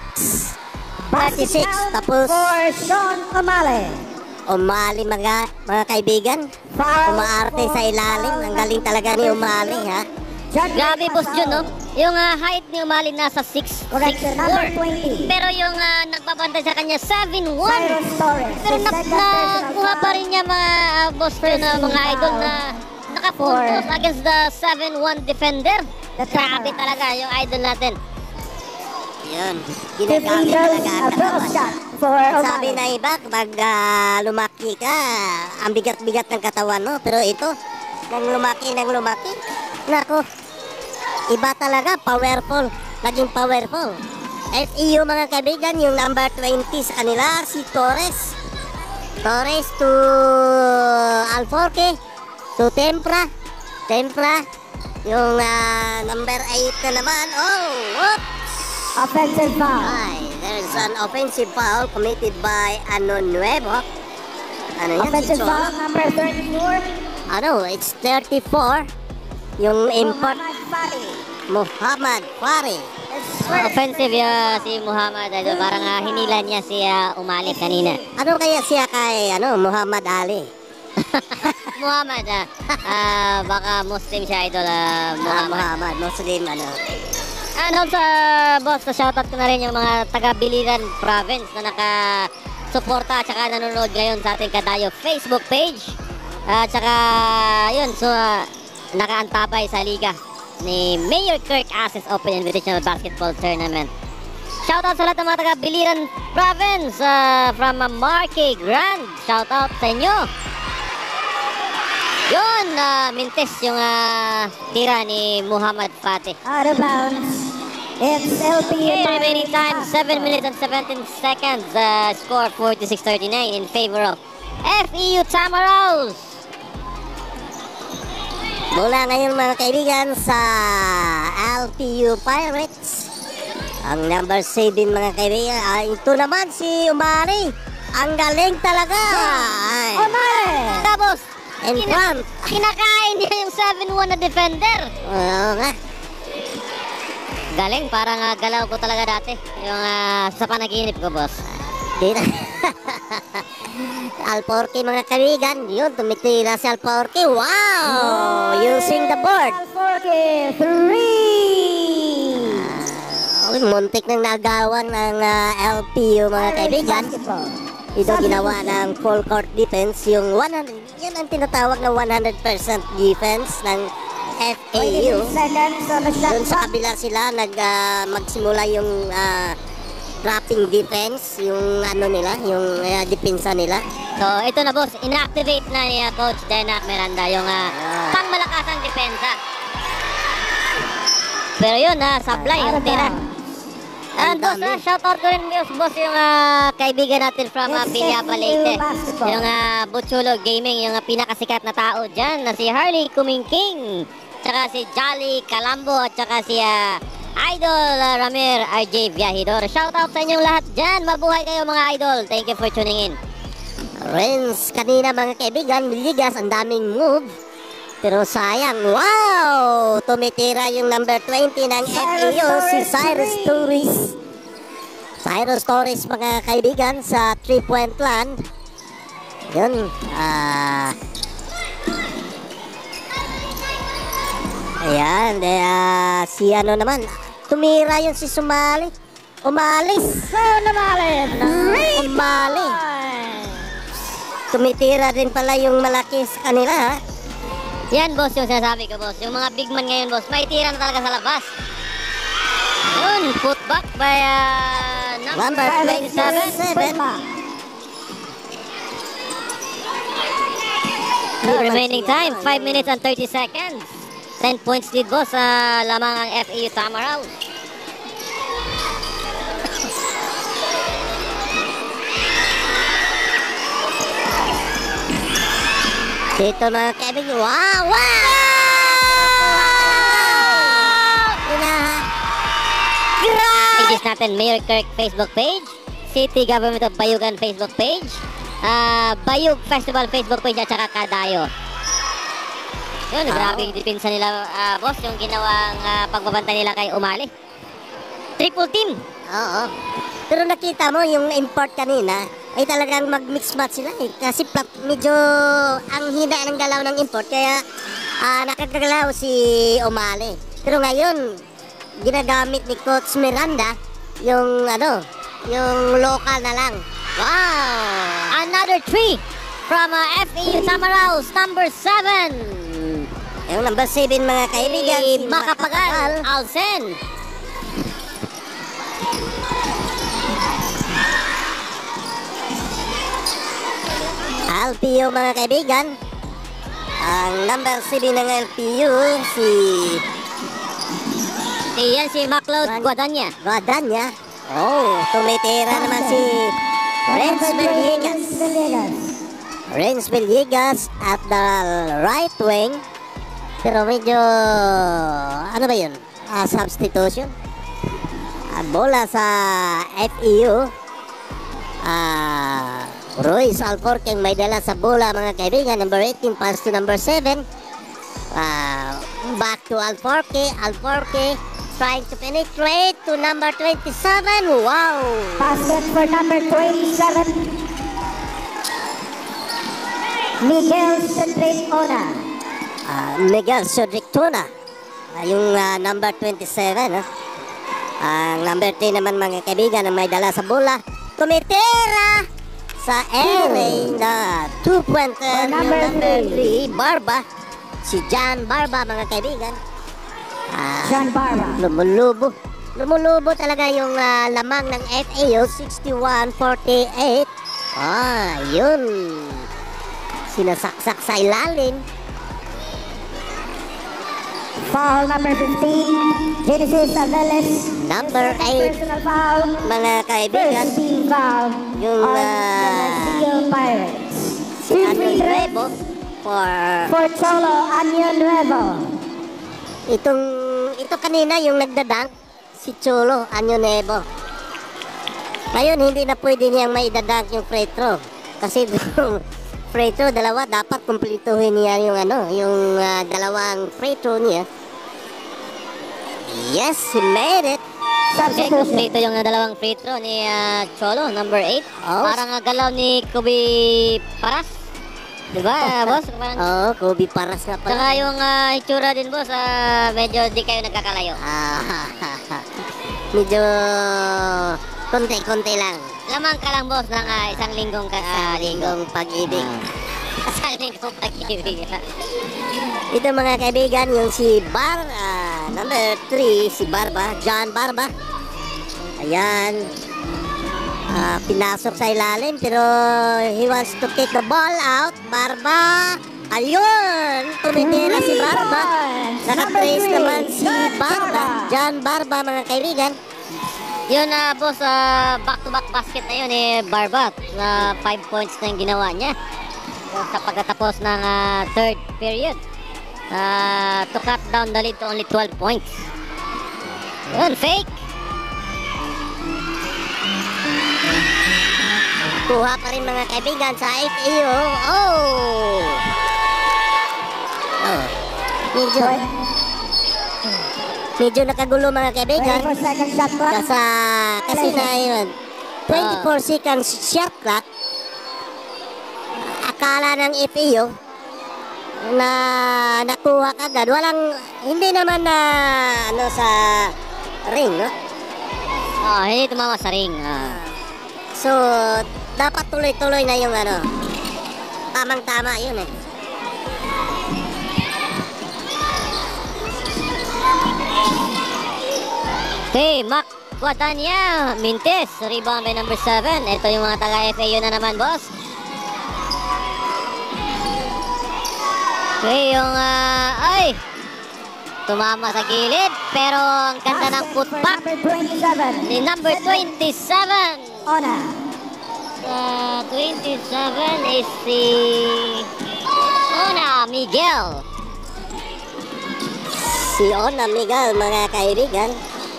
Tapos For Sean Omale. Umali mga kaibigan. Umaarte sa ilalim. Ang galing talaga ni Umali, ha. Grabe Boss Jun, no? Yung height ni Umali nasa 6'4". Correction, number 20. Pero yung nagbabantay sa kanya 7'1". Cyrus Torres. Pero nakuha pa rin niya mga Boss Jun na mga idol na nakapuntos against the 7'1 defender. Grabe talaga yung idol natin. Yun. Ginagamit talaga ang katawan. For Sabi na iba, pag lumaki ka, ang bigat-bigat ng katawan mo. Pero ito, nang lumaki, naku, iba talaga, powerful. Naging powerful. FEU mga kaibigan, yung number 20 sa kanila, si Torres. Torres to Alforque, to Tempra. Yung number 8 na naman, offensive foul. There's an offensive foul committed by Anunuevo. Ano yan? Offensive Si foul number 34. It's 34. Yung import, Muhammad Fari. Offensive si Muhammad. Parang hinila niya si Umali kanina. Ano kaya siya kay Muhammad Ali? Muhammad, baka Muslim siya idol. Muhammad, Muslim Ano sa boss, shoutout ko na rin yung mga taga-Biliran Province na naka-suporta at saka nanonood ngayon sa ating Kadayo Facebook page. At saka yun, so nakaantabay sa liga ni Mayor Kirk Ases Open Invitational Basketball Tournament. Shoutout sa lahat ng mga taga-Biliran Province from Marquee Grand. Shoutout sa inyo. Yun, mintes yung tira ni Muhammad Fatih. Out of bounds. It's LPU. Okay, remaining time 7 minutes and 17 seconds. Score 46-39 in favor of FEU Tamaraw. Mula ngayon mga kaibigan sa LPU Pirates. Ang number 7 mga kaibigan, ito naman si Umari. Ang galing talaga. Omale. Tapos In front. Kinakain niya yung 7-1 na defender. Oo nga. Galing, parang galaw ko talaga dati. Yung sa panaginip ko, boss. Di na. Alporque mga kaibigan. Yun, tumitira si Alporque. Wow! Using the board. Alforque, 3. Muntik nang nagawan ng LPU mga kaibigan. Basketball. Ito ginawa ng full court defense. Yung 100, yan ang tinatawag na 100% defense ng FAU. 23 seconds on the shot Doon sa clock. kabila sila magsimula yung dropping defense, yung ano nila, yung depensa nila. So, ito na, boss. Inactivate na ni Coach Denak Miranda yung pangmalakasang depensa. Pero yun, sablay yung tira. And boss, shoutout ko rin, boss, yung kaibigan natin from Villapa Leyte. Yung Butchulo Gaming, yung pinakasikat na tao dyan, na si Harley Kumingking, tsaka si Jolly Calambo, at tsaka si Idol Ramir RJ Viajidor. Shoutout sa inyong lahat dyan. Mabuhay kayo mga idol. Thank you for tuning in. Renz kanina mga kaibigan, Villegas, ang daming move. Pero sayang, wow! Tumitira yung number 20 ng FAU, si Cyrus Torres. Cyrus Torres mga kaibigan sa 3-point land. Yun, ayan, si ano naman, tumira yun si Sumali. Umalis. Umali. Tumitira din pala yung malaki sa kanila, ha? Yan, boss, yung sinasabi ko, boss. Yung mga big man ngayon, boss, may tira na talaga sa labas. Yun, putback by number 27. Remaining time, 5 minutes and 30 seconds. 10 points lead, boss, sa lamang ang FAU Tamaraw. Dito mga kaibigan, wow! Pages natin, Mayor Kirk Facebook page, City Government of Bayugan Facebook page, Bayug Festival Facebook page, at saka Kadayo. Yun, grabe yung depensa nila, boss, yung ginawang pagbabantay nila kay Umali. Triple team. Oo. Pero nakita mo yung import kanina, ay talagang mag-mix match sila eh. Kasi medyo ang hina ng galaw ng import, kaya nakagalaw si Umali. Pero ngayon, ginagamit ni Coach Miranda yung yung local na lang. Wow! Another 3 from FAU Tamaraw, number 7. Yung number 7 mga kaibigan, Si Makapagal Alsen. LPU mga kaibigan. Ang number 7 ng LPU, Si MacLeod Guadanya. Guadanya. Oh, tumitira naman si Renz Villegas. Renz Villegas at the right wing. Pero medyo, ano ba yun? Substitution. Bola sa FEU. Royce Alforque may dala sa bola mga kaibigan. Number 18 pass to number 7. Back to Alforque. Alforque trying to penetrate to number 27. Wow! Basket for number 27. Miguel Cedric Ona. Miguel Cedric Ona. Yung number 27. Ang number 3 naman mga kaibigan ang may dala sa bola. Tumitira sa area na 2-pointer. Number 3, Barba. Si John Barba mga kaibigan. John Barba. Lumulubo talaga yung lamang ng FAU, 61-48. Yun. Sinasaksak sa ilalim. Foul number 15. Genesis Aveles. Number 8, Personal foul. mga kaibigan. First team foul. Yung, on the Steel Pirates. Si Ano Nuevo For Cholo Año Nuevo. Ito kanina yung nagdadang, si Cholo Año Nuevo. Ngayon, hindi na pwede niyang maidadang yung free throw. Kasi free throw, dalawa. Dapat kumplituhin niya yung dalawang free throw niya. Yes, he made it. Okay, Substitution. complete yung dalawang free throw ni Cholo, number 8. Oh. Parang galaw ni Kobe Paras. Diba, boss? Parang, Oo, Kobe Paras nga Tsaka pala. yung itsura din, boss, medyo di kayo nagkakalayo. Medyo konti-konti lang. Lamang ka lang, boss, ng isang linggong Linggong pag-ibig. Isang linggong pag-ibig. Ito mga kaibigan, yung si number 3, si Barba, John Barba. Ayan. Pinasok sa ilalim pero he wants to kick the ball out. Barba. Ayun! Tumitira si Barba. Nakatrace naman si Barba. John Barba mga kaibigan. Yun, boss, back-to-back basket na yun Barba. 5 points na yung ginawa niya. Sa pagkatapos ng third period. To cut down the lead to only 12 points. Yun, fake. Kuha pa rin mga kaibigan sa FAU. Oh! Medyo nakagulo mga kaibigan. 24 seconds shot clock. Kasi na yun. 24 seconds shot clock. Akala ng FAU na nakuha kagad. Hindi naman na sa ring, no? Hindi tumama sa ring. So, dapat tuloy-tuloy na yung tamang-tama yun eh. Okay, Mac Guadania, Mintes, rebound by number 7. Ito yung mga taga-FAU na naman, boss. Okay, yung, tumama sa gilid, pero ang ganda ng putback Number 27. ni number 27. Ona. 27 is si Ona Miguel. Si Ona Miguel, mga kaibigan.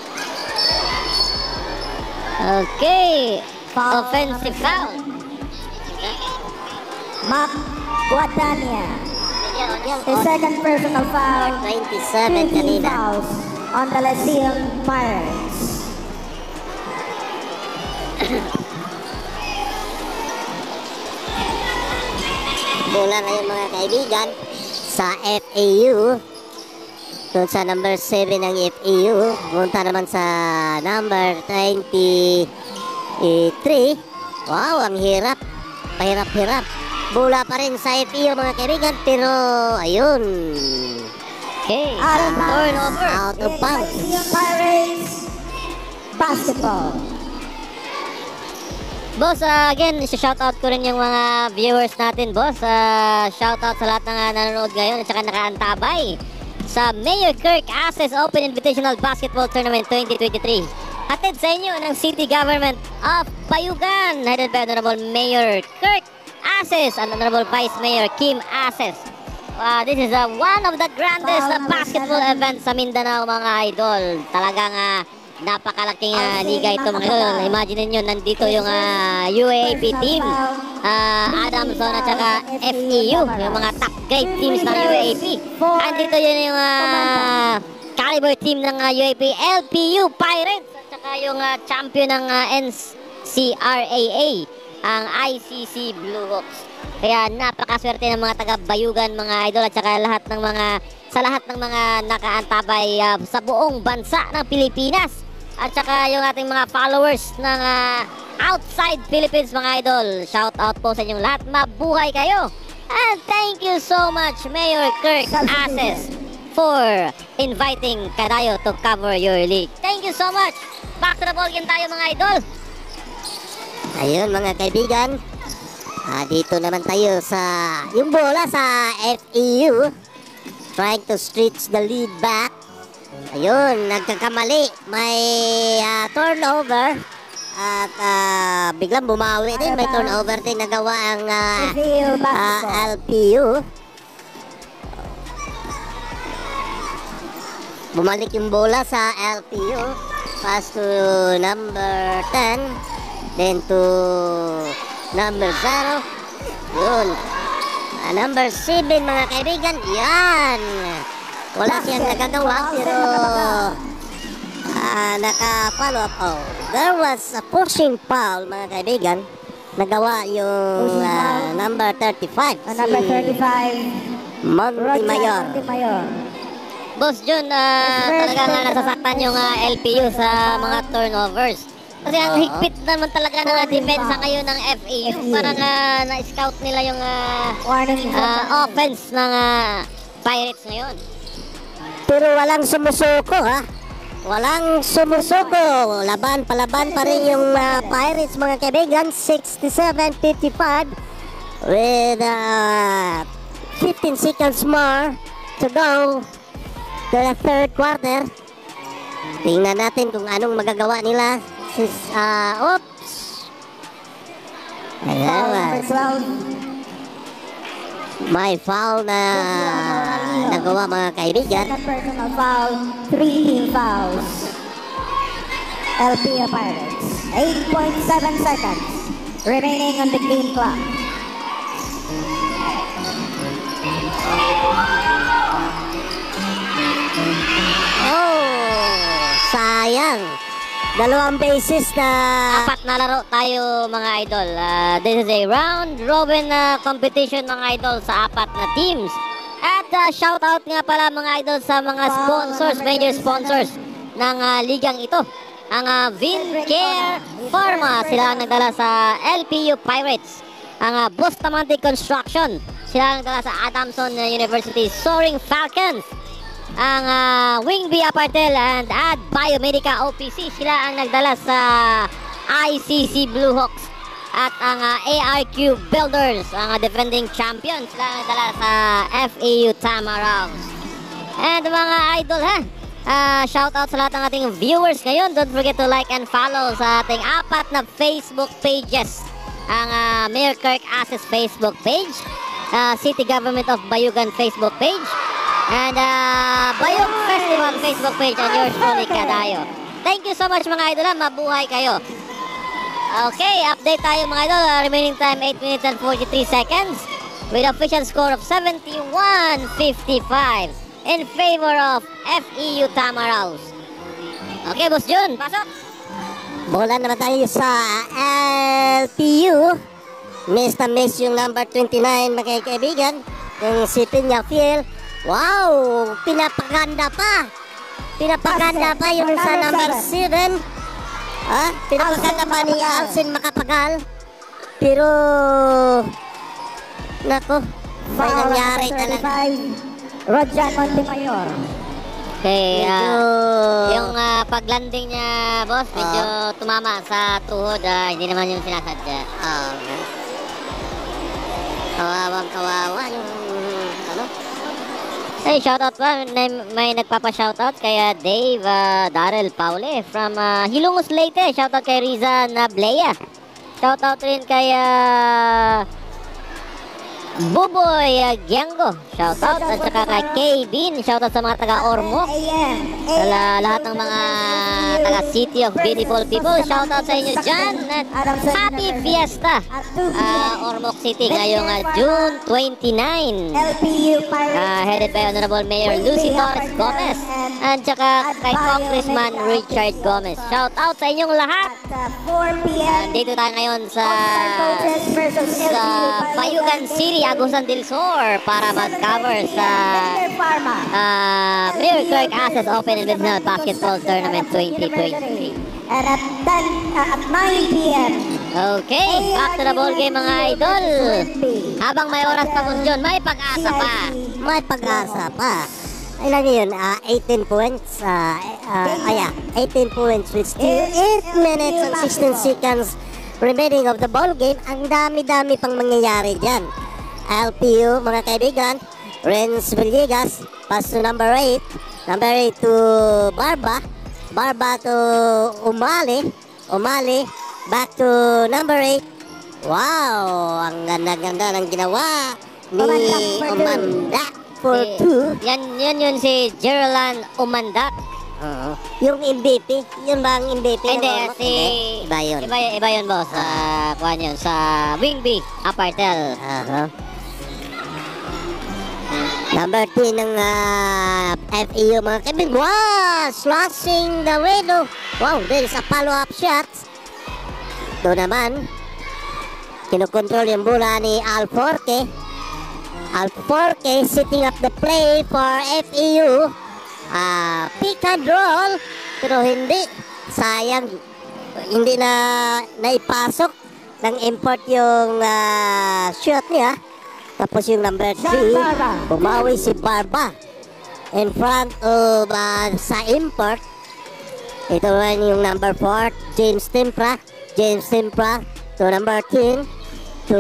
Okay, Foul. offensive foul. Mac Guadania. The second personal foul. 27 15 kanina. fouls on the Lyceum Pirates. Bola ngayon mga kaibigan sa FAU. Doon sa number 7 ng FAU. Punta naman sa number 23. Wow, ang hirap. Pahirap-hirap. Bola pa rin sa FAU mga kaibigan. Pero ayun. Okay, Out of bounds. turnover. Out of bounds. Lyceum Pirates basketball. Boss, again, shoutout ko rin yung mga viewers natin, boss. Shoutout sa lahat ng nanonood ngayon at saka nakaantabay sa Mayor Kirk Access Open Invitational Basketball Tournament 2023. Hatid sa inyo ng City Government of Bayugan, headed by Honorable Mayor Kirk Access and Honorable Vice Mayor Kim Access. This is one of the grandest basketball events sa Mindanao, mga idol. Talagang napakalaking liga ito, mga idol. Imagine niyo nandito yung UAAP team, Adamson at saka FEU, yung mga top grade teams ng UAAP. Andito yun yung caliber team ng UAAP, LPU Pirates, at saka yung champion ng NCRAA, ang ICC Blue Hawks. Kaya napakaswerte ng mga taga-Bayugan, mga idol, at saka sa lahat ng mga nakaantabay sa buong bansa ng Pilipinas. At saka yung ating mga followers ng outside Philippines, mga idol. Shout out po sa inyong lahat. Mabuhay kayo. And thank you so much, Mayor Kirk Access, for inviting Cadayo to cover your league. Thank you so much. Back to the ball game tayo, mga idol. Ayun mga kaibigan. Dito naman tayo sa yung bola sa FEU. Trying to stretch the lead back. Ayun, nagkakamali. May turnover. At biglang bumawi din. May turnover din nagawa ang FAU basketball. LPU. Bumalik yung bola sa LPU. Pass to number 10. Then to number 0. Yun. Number 7 mga kaibigan, yan. Wala siyang nagagawa pero naka-follow up. Oh, there was a pushing foul mga kaibigan. Nagawa yung number 35. Number 35. Montemayor. Montemayor. Boss Jun, talaga nga nasasaktan yung LPU sa mga turnovers. Kasi ang higpit naman talaga ng depensa ngayon ng FAU. Parang na-scout nila yung Warning. offense ng Pirates ngayon. Pero walang sumusuko ha. Walang sumusuko. Palaban pa rin yung Pirates mga kaibigan. 67-55 with 15 seconds more to go to the third quarter. Tingnan natin kung anong magagawa nila. Oops. Number 12. May foul na nagawa mga kaibigan. Personal foul. 3 team fouls. LPU Pirates. 8.7 seconds remaining on the game clock. Sayang. Dalawang bases na... Apat na laro tayo mga idol. This is a round robin competition mga idol sa apat na teams. At shoutout nga pala mga idol sa mga sponsors, major sponsors ng ligang ito. Ang Vincare Pharma, sila ang nagdala sa LPU Pirates. Ang Bustamante Construction, sila ang nagdala sa Adamson University Soaring Falcons. Ang Wingby Apartel and Ad Biomedica OPC, sila ang nagdala sa ICC Blue Hawks. At ang ARQ Builders, ang defending champions, sila ang nagdala sa FAU Tamaraws. And mga idol shoutout sa lahat ng ating viewers ngayon. Don't forget to like and follow sa ating apat na Facebook pages. Ang Mayor Kirk Ases Facebook page, City Government of Bayugan Facebook page, and Bayog Festival Facebook page, and yours truly, Kadayo. Thank you so much mga idol, mabuhay kayo. Okay, update tayo mga idol. Remaining time 8 minutes and 43 seconds with official score of 71-55 in favor of FEU Tamaraws. Okay, Boss Jun, pasok! Bola naman tayo sa LPU. Miss na miss yung number 29 mga kaibigan, yung si Peñafiel. Wow! Pinapaganda pa! Pinapaganda pa yung sa number 7. Pinapaganda pa ni Alcin Makapagal. Pero nako, may nangyari talaga. Rojan Montemayor. Okay, yung paglanding niya, boss, medyo tumama sa tuhod. Hindi naman yung sinasadya. Kawawang-kawawa yung ano. Hey, shoutout pa. May nagpapa-shoutout kay Dave Darrell Paule from Hilongos Leyte. Shoutout kay Riza Nablea. Shoutout rin kay Buboy Giango. Shoutout. At saka kay K-Bean. Shoutout sa mga taga-Ormoc. Sa lahat ng mga taga-City of Beautiful People. Shoutout sa inyo dyan. At happy fiesta Ormoc City ngayong June 29. Headed by Honorable Mayor Lucy Torres Gomez. At saka kay Congressman Richard Gomez. Shoutout sa inyong lahat. Dito tayo ngayon sa Bayugan City, Agusan del Sur, para mag-cover sa Mayor Kirk Ases Open Invitational Basketball Tournament 2023. And at 9 p.m. Okay, back to the ball game mga idol. Habang may oras pa po dyan, may pag-asa pa. May pag-asa pa. Ilan yun? 18 points. 18 points with still 8 minutes and 16 seconds remaining of the ball game. Ang dami-dami pang mangyayari dyan. LPU, mga kaibigan. Renz Villegas, pass to number 8. Number 8 to Barba. Barba to Umali. Umali, back to number 8. Wow! Ang ganda-ganda ng ginawa ni Umanda for 2. Yan si Gerald Umandat. Yung MVP, yun ba ang MVP? Hindi, si... Iba yun. Iba yun, boss. Kuhan yun, sa Wingby Apartel. Number 10 ng FEU mga kaibigan. Wow! Slashing the window. Wow, there is a follow-up shot. Ito naman, kinukontrol yung bola ni Alforque. Alforque setting up the play for FEU. Pick and roll. Pero hindi. Sayang. Hindi na naipasok ng import yung shot niya. Tapos yung number 3, bumawi si Barba in front of sa import. Ito man yung number 4, James Timpra. James Timpra to number 10 to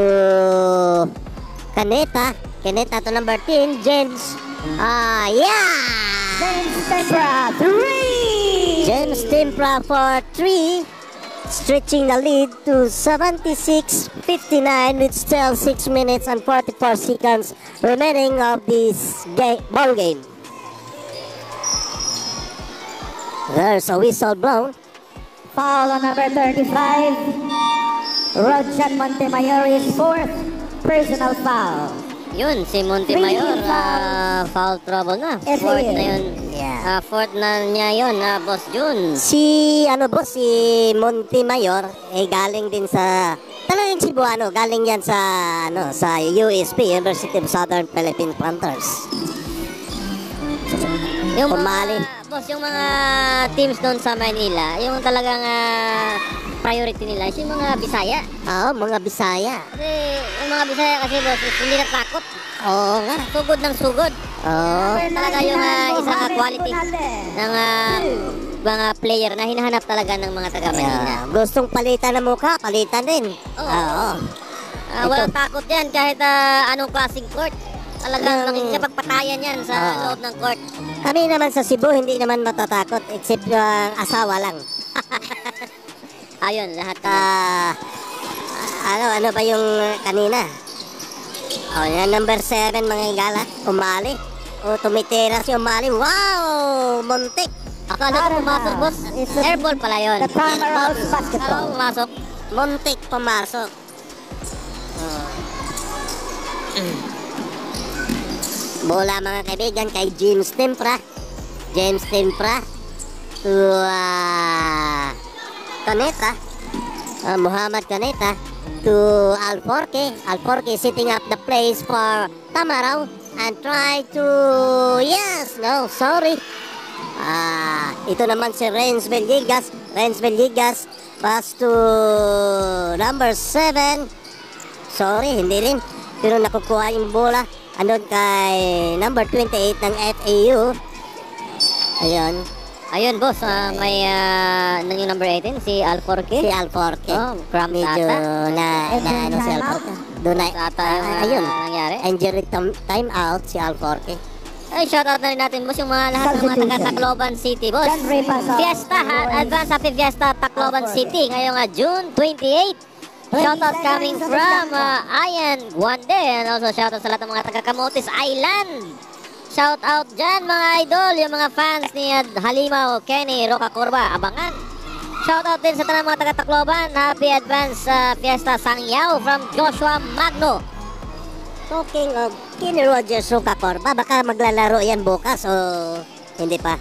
Caneta. Caneta to number 10, James. James Timpra, 3! James Timpra for 3. Stretching the lead to 76-59 with still 6 minutes and 44 seconds remaining of this ball game. There's a whistle blown. Foul on number 35. Rodjan Montemayor is 4th personal foul. Yun, si Montemayor, foul trouble na. Fourth na yun. Yeah. Fourth na niya yun, Boss Jun. Si Montemayor galing din sa talagang Cebuano, galing yan sa sa USP, University of Southern Philippine Panthers. Yung Pumali. Boss, yung mga teams doon sa Manila, yung talagang priority nila is yung mga Bisaya. Oo, mga Bisaya. Kasi yung mga Bisaya kasi, boss, hindi natakot. Oo nga. Sugod ng sugod. Oo. Talaga yung isang quality ng mga player na hinahanap talaga ng mga taga Manila. Yeah. Gustong palitan ng mukha, palitan din. Oo. Walang takot yan kahit anong klaseng court. Talagang makikipagpatayan yan sa loob ng court. Kami naman sa Cebu, hindi naman matatakot except yung asawa lang. Ayun, lahat. Ano ba yung kanina? Yan, number 7 mga igala, umali. Tumitira si umali. Wow! Muntik! Akala ko pumasok, boss. Airball pala yun. The timer of basketball. Pumasok. Muntik pumasok. Bola mga kaibigan kay James Timpra. James Timpra to Caneta. Muhammad Caneta to Alforque. Alforque setting up the plays for Tamaraw and try to sorry. Ito naman si Renz Villegas. Renz Villegas pass to number 7. Sorry, hindi rin. Pero nakukuha yung bola. Andun kay number 28 ng FAU. Ayun, boss. May yung number 18, si Alforque. Si Alforque. Cramp medyo ata. na si Alforque. Doon na, Ata yung ayun. nangyari. Injury time out si Alforque. Ay, shoutout na rin natin, boss, yung lahat ng mga taga-Tacloban City, boss. Fiesta, Advance Happy Fiesta, Tacloban City, ngayong June 28. Shoutout coming from Ayan Guande, and also shoutout sa lahat ng mga taga-Camotes Island. Shoutout dyan mga idol, yung mga fans ni Halimaw, Kenny, Roca Corba, abangan. Shoutout din sa tanang mga taga-Tacloban, Happy Advance Fiesta Sangyao from Joshua Magno. Talking of Kenny Rogers, Roca Corba, baka maglalaro yan bukas o hindi pa?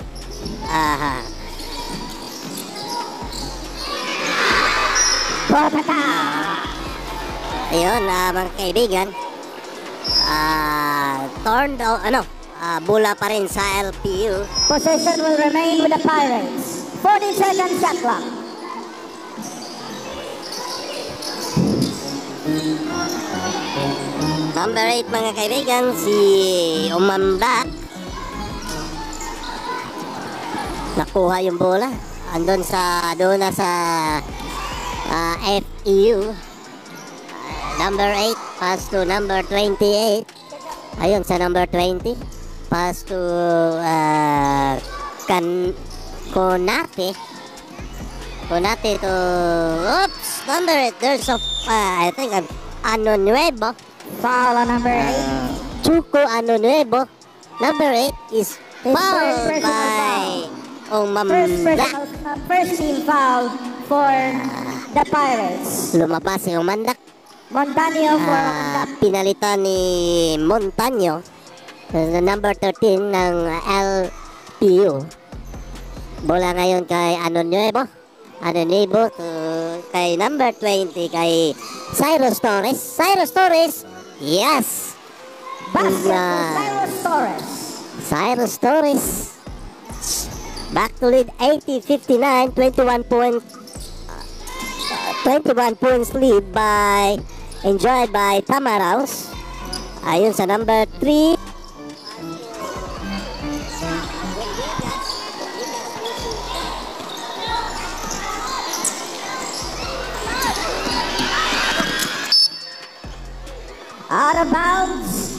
Ayun, mga kaibigan. Bola pa rin sa LPU. Possession will remain with the Pirates. 40 seconds shot clock. Number 8 mga kaibigan, si Umamda. Nakuha yung bola. Andun sa FEU. Number 8 pass to number 28. Ayun sa number 20. Pass to Konate. Konate to number 8. There's I think Ano Nuevo. Foul on number 8. Chuco Ano Nuevo. Number 8 is fouled by First team foul for the Pirates. lumabas si Umandak. Montaño for Pinalitan ni Montaño. number 13 ng LPU. Bola ngayon kay Anonyebo. Kay number 20 kay Cyrus Torres. Cyrus Torres. Yes. Cyrus Torres. Back to lead 80-59, 21 points lead enjoyed by Tamaraos. Ayun sa number 3. Out of bounds.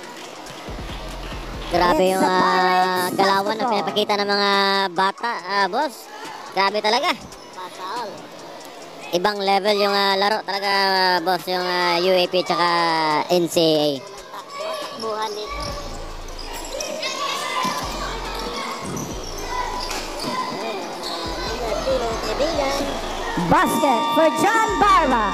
Grabe yung It's the Pirates galawan na basketball. pinapakita ng mga bata, boss. Grabe talaga. Ibang level yung laro talaga, boss, yung UAP tsaka NCAA. Buhan dito. Basket for John Barba.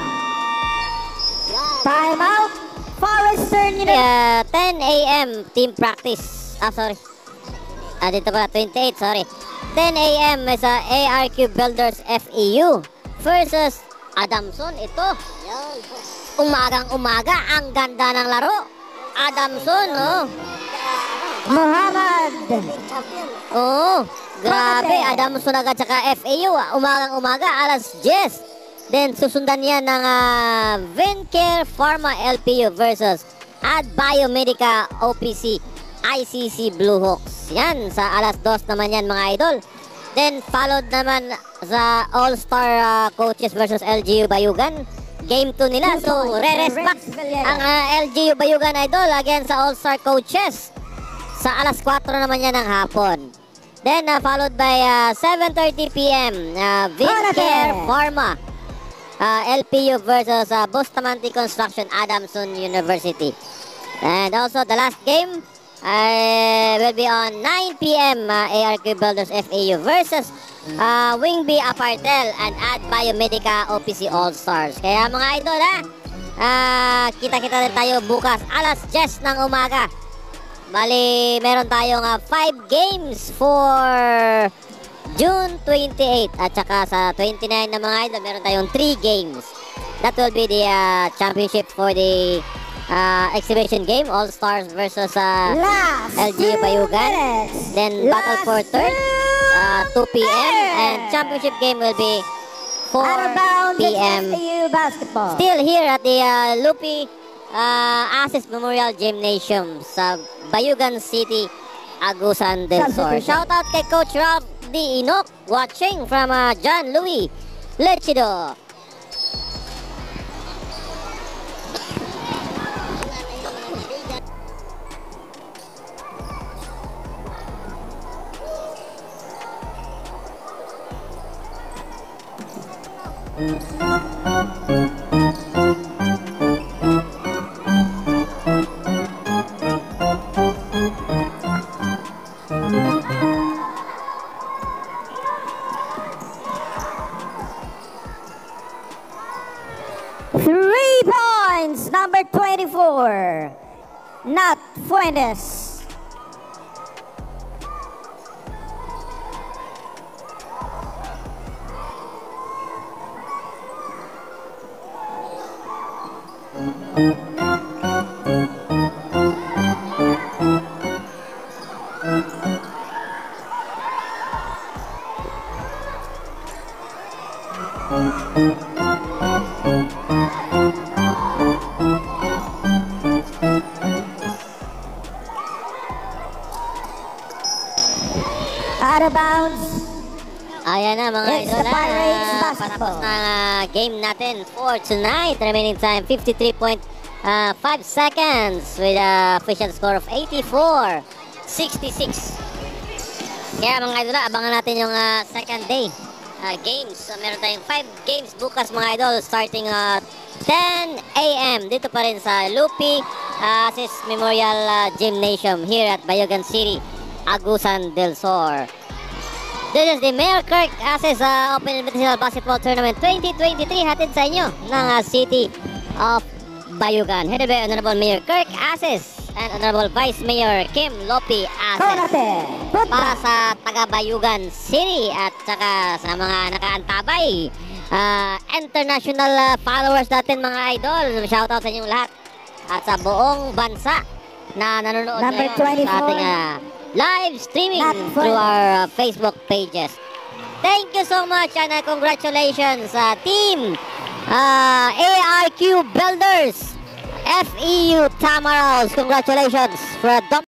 Timeout. Forestern University. 10 a.m. team practice. Sorry. Dito pala, 28, sorry. 10 a.m. is ARQ Builders FEU versus Adamson. Ito. Umagang-umaga. Ang ganda ng laro. Adamson, oh. Muhammad. Oo. Grabe. Adamson agad saka FEU. Umagang-umaga. Alas 10. Then susundan yan ng Vincare Pharma LPU versus Ad Biomedica OPC ICC Blue Hawks. Yan, sa alas 2 naman yan mga idol. Then followed naman sa All-Star Coaches versus LGU Bayugan. Game 2 nila. So, re-rest back ang LGU Bayugan idol against sa All-Star Coaches. Sa alas 4 naman yan ng hapon. Then followed by 7:30 p.m. Vincare Pharma LPU versus Bustamante Construction Adamson University. And also the last game will be on 9 p.m. ARQ Builders FAU versus Wingby Apartel and Ad Biomedica OPC All-Stars. Kaya mga idol kita-kita rin tayo bukas alas 10 ng umaga. Bali meron tayong 5 games for June 28 at saka sa 29 na mga idol meron tayong 3 games. That will be the championship for the exhibition game, All Stars versus LGU Bayugan. Then battle for third, 2 p.m. and championship game will be 4 p.m. Basketball. Still here at the Lupi Asis Memorial Gymnasium sa Bayugan City, Agusan del Sur. Shout out kay Coach Ralph D. Enoch watching from John Louis Lechido. Number 24, Nat Fuentes. Out of bounds. Ayan na mga It's the idol, Pirates patapos basketball. na game natin for tonight. Remaining time 53.5 seconds with a official score of 84-66. Kaya mga idol, abangan natin yung second day games. Meron tayong 5 games bukas mga idol starting 10 a.m. dito pa rin sa Lupi Asis Memorial Gymnasium here at Bayugan City, Agusan del Sur. This is the Mayor Kirk Asis Open Invitational Basketball Tournament 2023 hatid sa inyo ng City of Bayugan. Headed by Honorable Mayor Kirk Asis. and Honorable Vice Mayor Kim Lopi Ases. Konate. Para sa taga-Bayugan City at saka sa mga nakaantabay. International followers natin mga idol. Shoutout sa inyong lahat. At sa buong bansa na nanonood Number ngayon 24. sa ating live streaming Not through fun. our Facebook pages. Thank you so much and congratulations sa team ARQ Builders, FEU Tamaraws. Congratulations for a